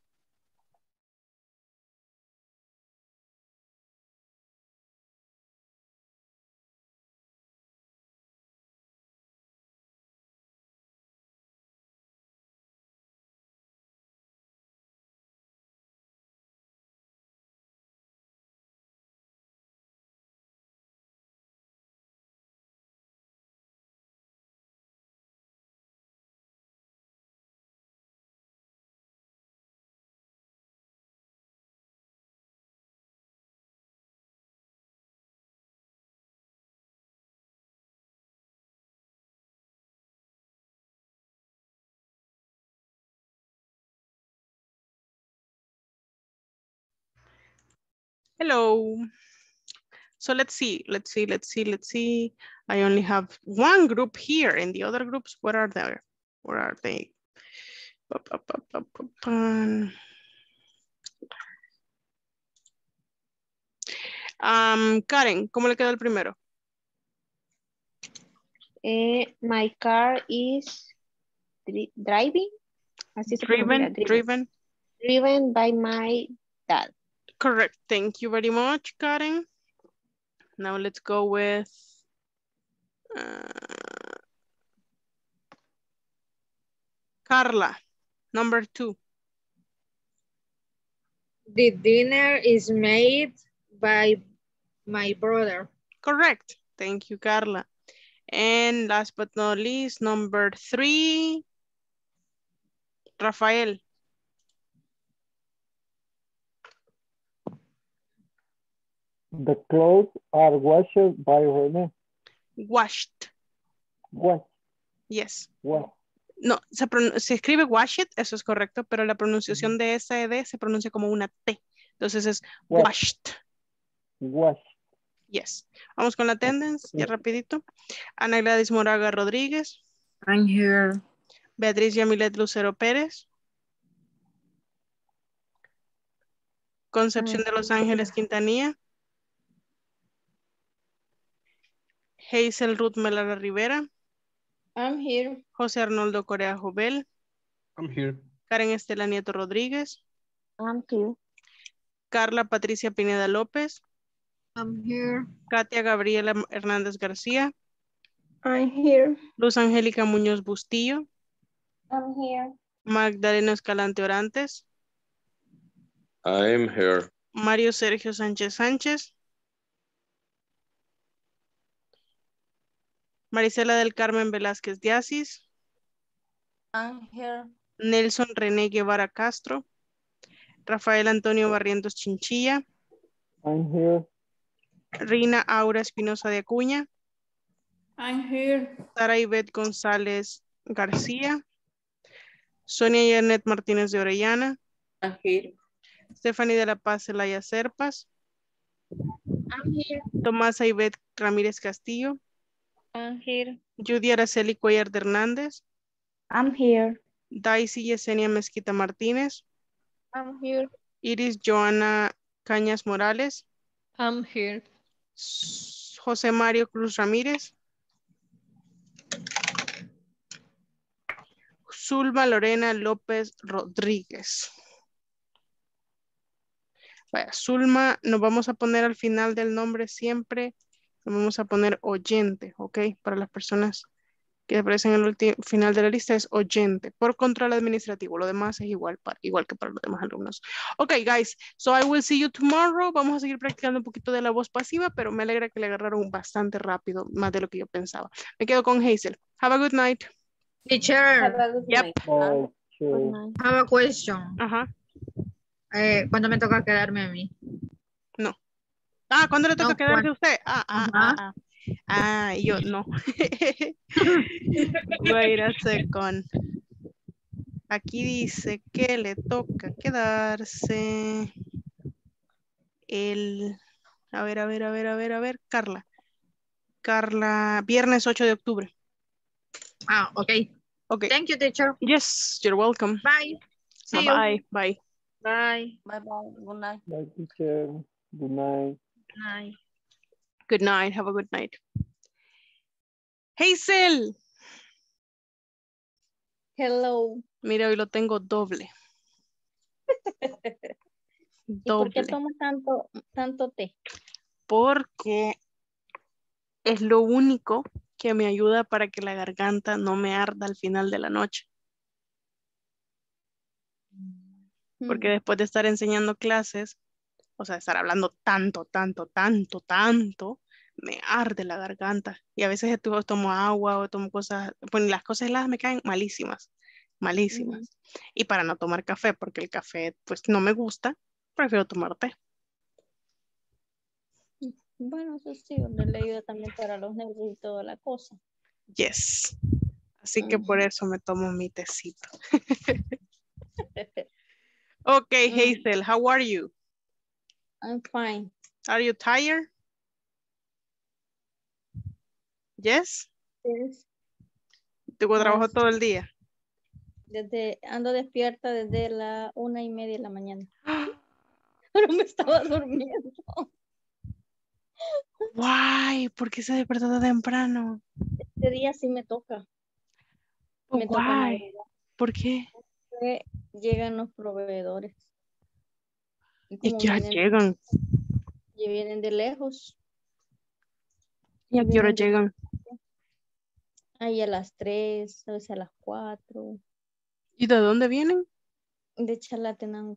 Hello. So let's see, let's see, let's see, let's see. I only have one group here, and the other groups, what are they? Where are they? Pa, pa, pa, pa, pa, pa. Um, Karen, ¿cómo le quedó el primero? Eh, my car is dri- driving. Así se pronuncia, Driven, driven. Driven by my dad. Correct. Thank you very much, Karen. Now let's go with uh, Carla, number two. The dinner is made by my brother. Correct. Thank you, Carla. And last but not least, number three, Rafael. The clothes are washed by Rene. Washed. Wash. Yes. Wash. No, se, se escribe washed, eso es correcto, pero la pronunciación de esa ed se pronuncia como una T. Entonces es Wash. washed. Wash. Yes. Vamos con la attendance, ya rapidito. Ana Gladys Moraga Rodríguez. I'm here. Beatriz Yamilet Lucero Pérez. Concepción de Los Ángeles Quintanilla. Hazel Ruth Melara Rivera. I'm here. José Arnoldo Corea Jovel. I'm here. Karen Estela Nieto Rodríguez. I'm here. Carla Patricia Pineda López. I'm here. Katia Gabriela Hernández García. I'm here. Luz Angélica Muñoz Bustillo. I'm here. Magdalena Escalante Orantes. I'm here. Mario Sergio Sánchez Sánchez. Marisela del Carmen Velázquez de Asís. I'm here. Nelson René Guevara Castro. Rafael Antonio Barrientos Chinchilla. I'm here. Rina Aura Espinosa de Acuña. I'm here. Sara Ivette González García. Sonia Janet Martínez de Orellana. I'm here. Stephanie de la Paz Zelaya Serpas. I'm here. Tomasa Ivette Ramírez Castillo. I'm here. Judy Araceli Cuellar de Hernández. I'm here. Daisy Yesenia Mezquita Martínez. I'm here. Iris Joana Cañas Morales. I'm here. José Mario Cruz Ramírez. Zulma Lorena López Rodríguez. Vaya, Zulma, nos vamos a poner al final del nombre siempre, nos vamos a poner oyente, ¿ok? Para las personas que aparecen en el final de la lista es oyente, por control administrativo, lo demás es igual, para, igual que para los demás alumnos. Ok, guys, so I will see you tomorrow. Vamos a seguir practicando un poquito de la voz pasiva, pero me alegra que le agarraron bastante rápido, más de lo que yo pensaba. Me quedo con Hazel. Have a good night. Teacher. Have a good Yep. night. Okay. Good night. I have a question. Ajá. Eh, ¿Cuándo me toca quedarme a mí? No. Ah, ¿cuándo le toca No, quedarse ¿cuándo? a usted? Ah, ah, Ajá. ah, ah. Ah, yo no. Wait a second. Aquí dice que le toca quedarse el... A ver, a ver, a ver, a ver, a ver. Carla. Carla, viernes ocho de octubre. Ah, ok. Ok. Thank you, teacher. Yes, you're welcome. Bye. See Bye, you. bye. Bye. Bye. Bye bye. Good night. Bye, teacher. Good night. Bye. Good night. Have a good night. Hazel. Hello. Mira, hoy lo tengo doble. ¿Y por qué Doble. tomas tanto, tanto té? Porque es lo único que me ayuda para que la garganta no me arda al final de la noche. Porque después de estar enseñando clases, o sea, estar hablando tanto, tanto, tanto, tanto, me arde la garganta. Y a veces to- tomo agua o tomo cosas, bueno, las cosas heladas me caen malísimas, malísimas. Ujú. Y para no tomar café, porque el café pues no me gusta, prefiero tomar té. Bueno, eso sí, donde le ayuda también para los nervios y toda la cosa. Yes. Así que por Ujú. eso me tomo mi tecito. Ok, Mm. Hazel, how are you? I'm fine. Are you tired? Yes. Yes. Tuvo trabajo Ah, todo el día. Desde, ando despierta desde la una y media de la mañana. Pero me estaba durmiendo. Why? ¿Por qué se despertó tan temprano? Este día sí me toca. Oh, Me toca why? madrugar. ¿Por qué? Que llegan los proveedores. Y ¿Y a como qué hora vienen, llegan? y vienen de lejos. ¿Y a qué hora vienen de- llegan? Ahí a las tres, a veces a las cuatro. ¿Y de dónde vienen? De Chalatenango.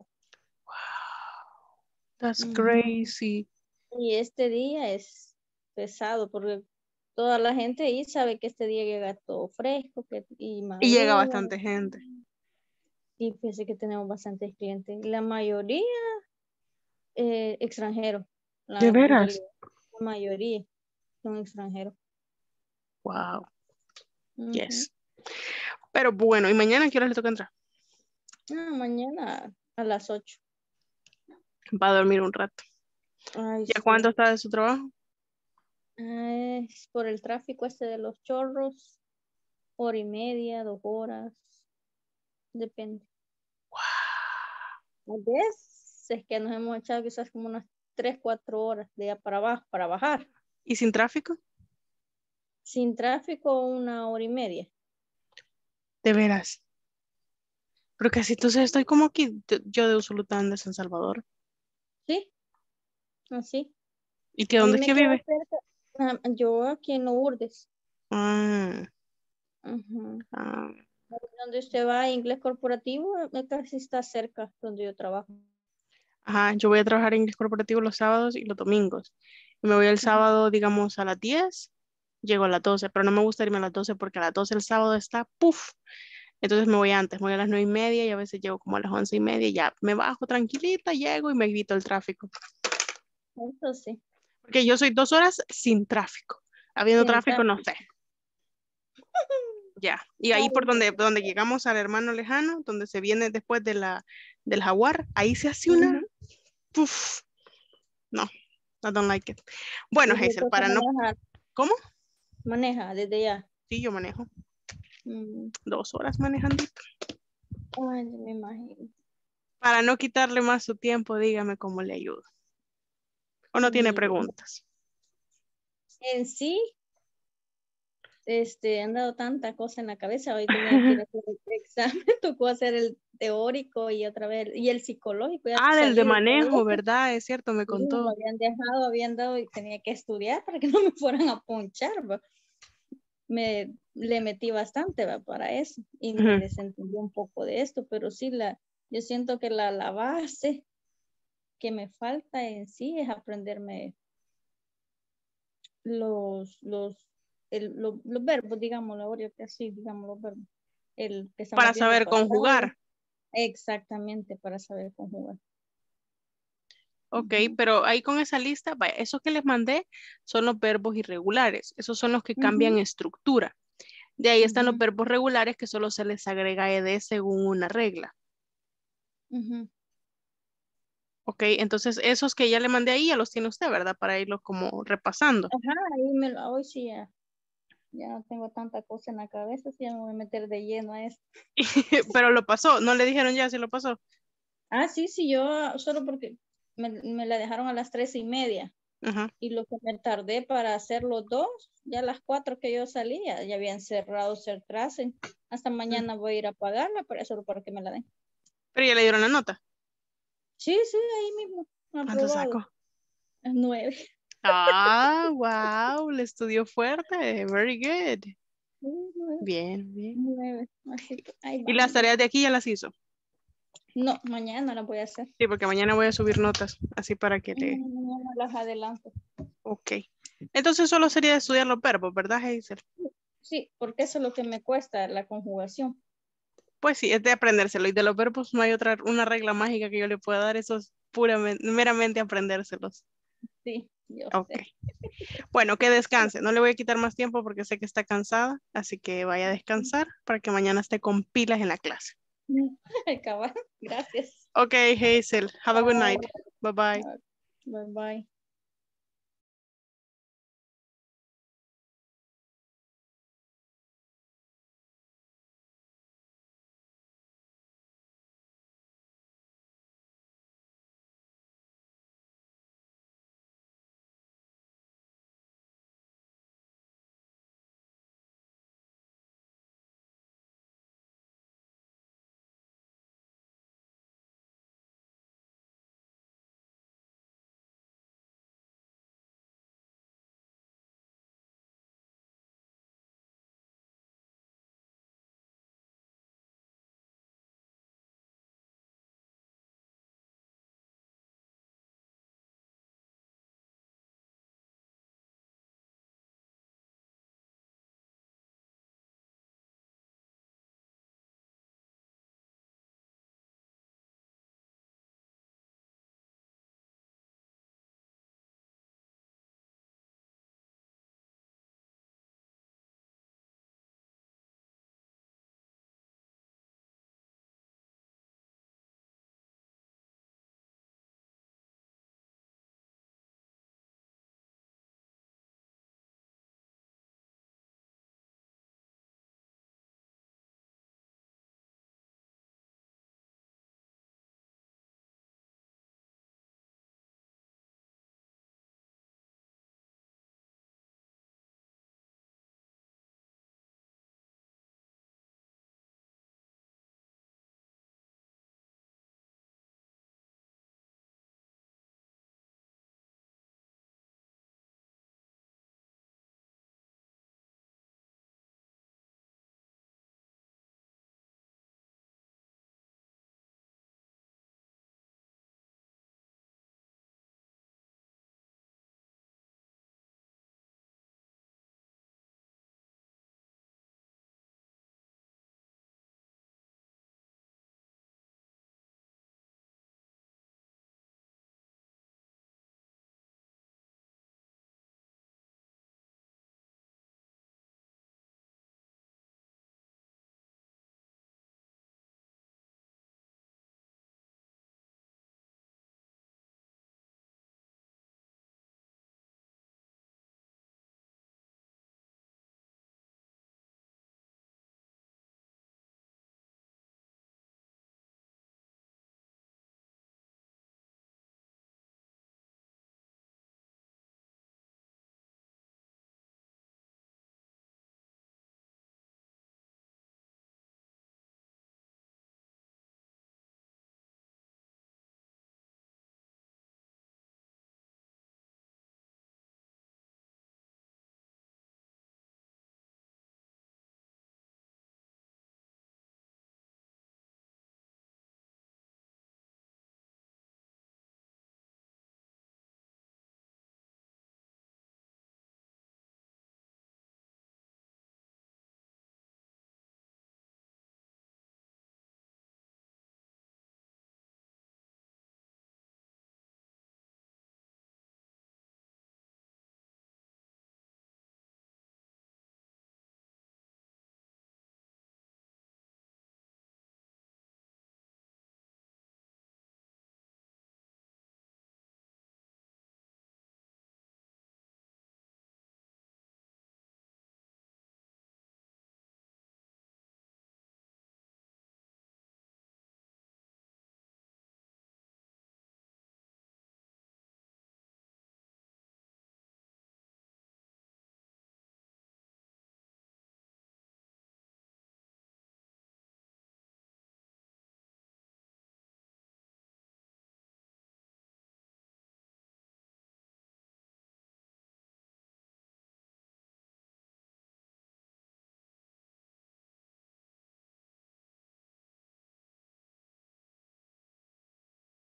That's Ujú. crazy. Y este día es pesado porque toda la gente ahí sabe que este día llega todo fresco que, y Y llega madruga. bastante gente. Y fíjese que tenemos bastantes clientes. La mayoría eh, extranjeros. La, ¿De en veras? realidad, la mayoría son extranjeros. Wow. Ujú. Yes. Pero bueno, ¿y mañana a qué hora le toca entrar? Ah, mañana a las ocho. Va a dormir un rato. Ay, ¿Y a sí. cuánto está de su trabajo? Ah, es por el tráfico este de los chorros. Hora y media, dos horas. Depende. A veces es que nos hemos echado quizás como unas tres, cuatro horas de allá para abajo, para bajar. ¿Y sin tráfico? Sin tráfico, una hora y media. De veras. Pero casi entonces estoy como aquí, yo- yo de Usulután de San Salvador. ¿Sí? Así. ¿Y que A mí dónde es me que queda vive? cerca. Ah, yo aquí en Lourdes. Ah, Ujú. ah, Donde usted va a inglés corporativo, eh, casi está cerca donde yo trabajo. ajá, yo voy a trabajar en inglés corporativo los sábados y los domingos. Y me voy el sábado, digamos, a las diez, llego a las doce, pero no me gusta irme a las doce porque a las doce el sábado está, puff. Entonces me voy antes, me voy a las nueve y media y a veces llego como a las once y media y ya me bajo tranquilita, llego y me evito el tráfico. Eso sí. Porque yo soy dos horas sin tráfico. Habiendo Sin tráfico, no tráfico. sé. Ya. Y ahí Ay, por donde, no. donde llegamos al hermano lejano, donde se viene después de la, del jaguar, ahí se hace una. Ujú. Puf. No, I don't like it. Bueno, Y le Hazel, toca para no. manejar. ¿Cómo? Maneja desde ya. Sí, yo manejo. Mm. Dos horas manejando. Ay, no me imagino. Para no quitarle más su tiempo, dígame cómo le ayudo. ¿O no tiene Mire, preguntas? en sí, este, han dado tanta cosa en la cabeza. Hoy tenía que ir a hacer el examen, tocó hacer el teórico y otra vez, y el psicológico, ya Ah, del salí de de todo manejo, eso. ¿verdad? Es cierto, me Sí, me lo contó. habían dejado, habían dado y tenía que estudiar para que no me fueran a ponchar, ¿va? Me le metí bastante, ¿va? Para eso y me Ujú. desentendí un poco de esto, pero sí, la, yo siento que la, la base que me falta en sí es aprenderme los, los, el, lo- los verbos, digamos, ahora que así, digamos, los verbos. El que estamos Para viendo saber pasado. conjugar. Exactamente, para saber conjugar. Ok, Ujú. pero ahí con esa lista, vaya, esos que les mandé son los verbos irregulares. Esos son los que cambian Ujú, estructura. De ahí están los ujú, verbos regulares que solo se les agrega ed según una regla. ujú. Ok, entonces esos que ya le mandé ahí ya los tiene usted, ¿verdad? Para irlos como repasando. Ajá, ahí me lo, hoy sí ya, ya no tengo tanta cosa en la cabeza, sí ya me voy a meter de lleno a esto. Pero lo pasó, no le dijeron ya si lo pasó. Ah, sí, sí, yo solo porque me, me la dejaron a las tres y media Ajá. y lo que me tardé para hacer los dos, ya a las cuatro que yo salía, ya habían cerrado Certrasen. Hasta mañana voy a ir a pagarla, pero solo para que me la den. Pero ya le dieron la nota. Sí, sí, ahí mismo, ¿Cuánto aprobado. sacó? Nueve. Ah, wow, le estudió fuerte. Very good. Sí, nueve. Bien, bien. Nueve. Así que ahí ¿Y las vamos. tareas de aquí ya las hizo? No, mañana las voy a hacer. Sí, porque mañana voy a subir notas, así para que le... Mañana las adelanto. Ok. Entonces solo sería estudiar los verbos, ¿verdad, Hazel? Sí, porque eso es lo que me cuesta, la conjugación. Pues sí, es de aprendérselo. Y de los verbos no hay otra, una regla mágica que yo le pueda dar. Eso es puramente, meramente aprendérselos. Sí, yo Ok. sé. Bueno, que descanse. No le voy a quitar más tiempo porque sé que está cansada. Así que vaya a descansar para que mañana esté con pilas en la clase. Cabal, gracias. Ok, Hazel. Have a good night. Bye bye. Bye bye.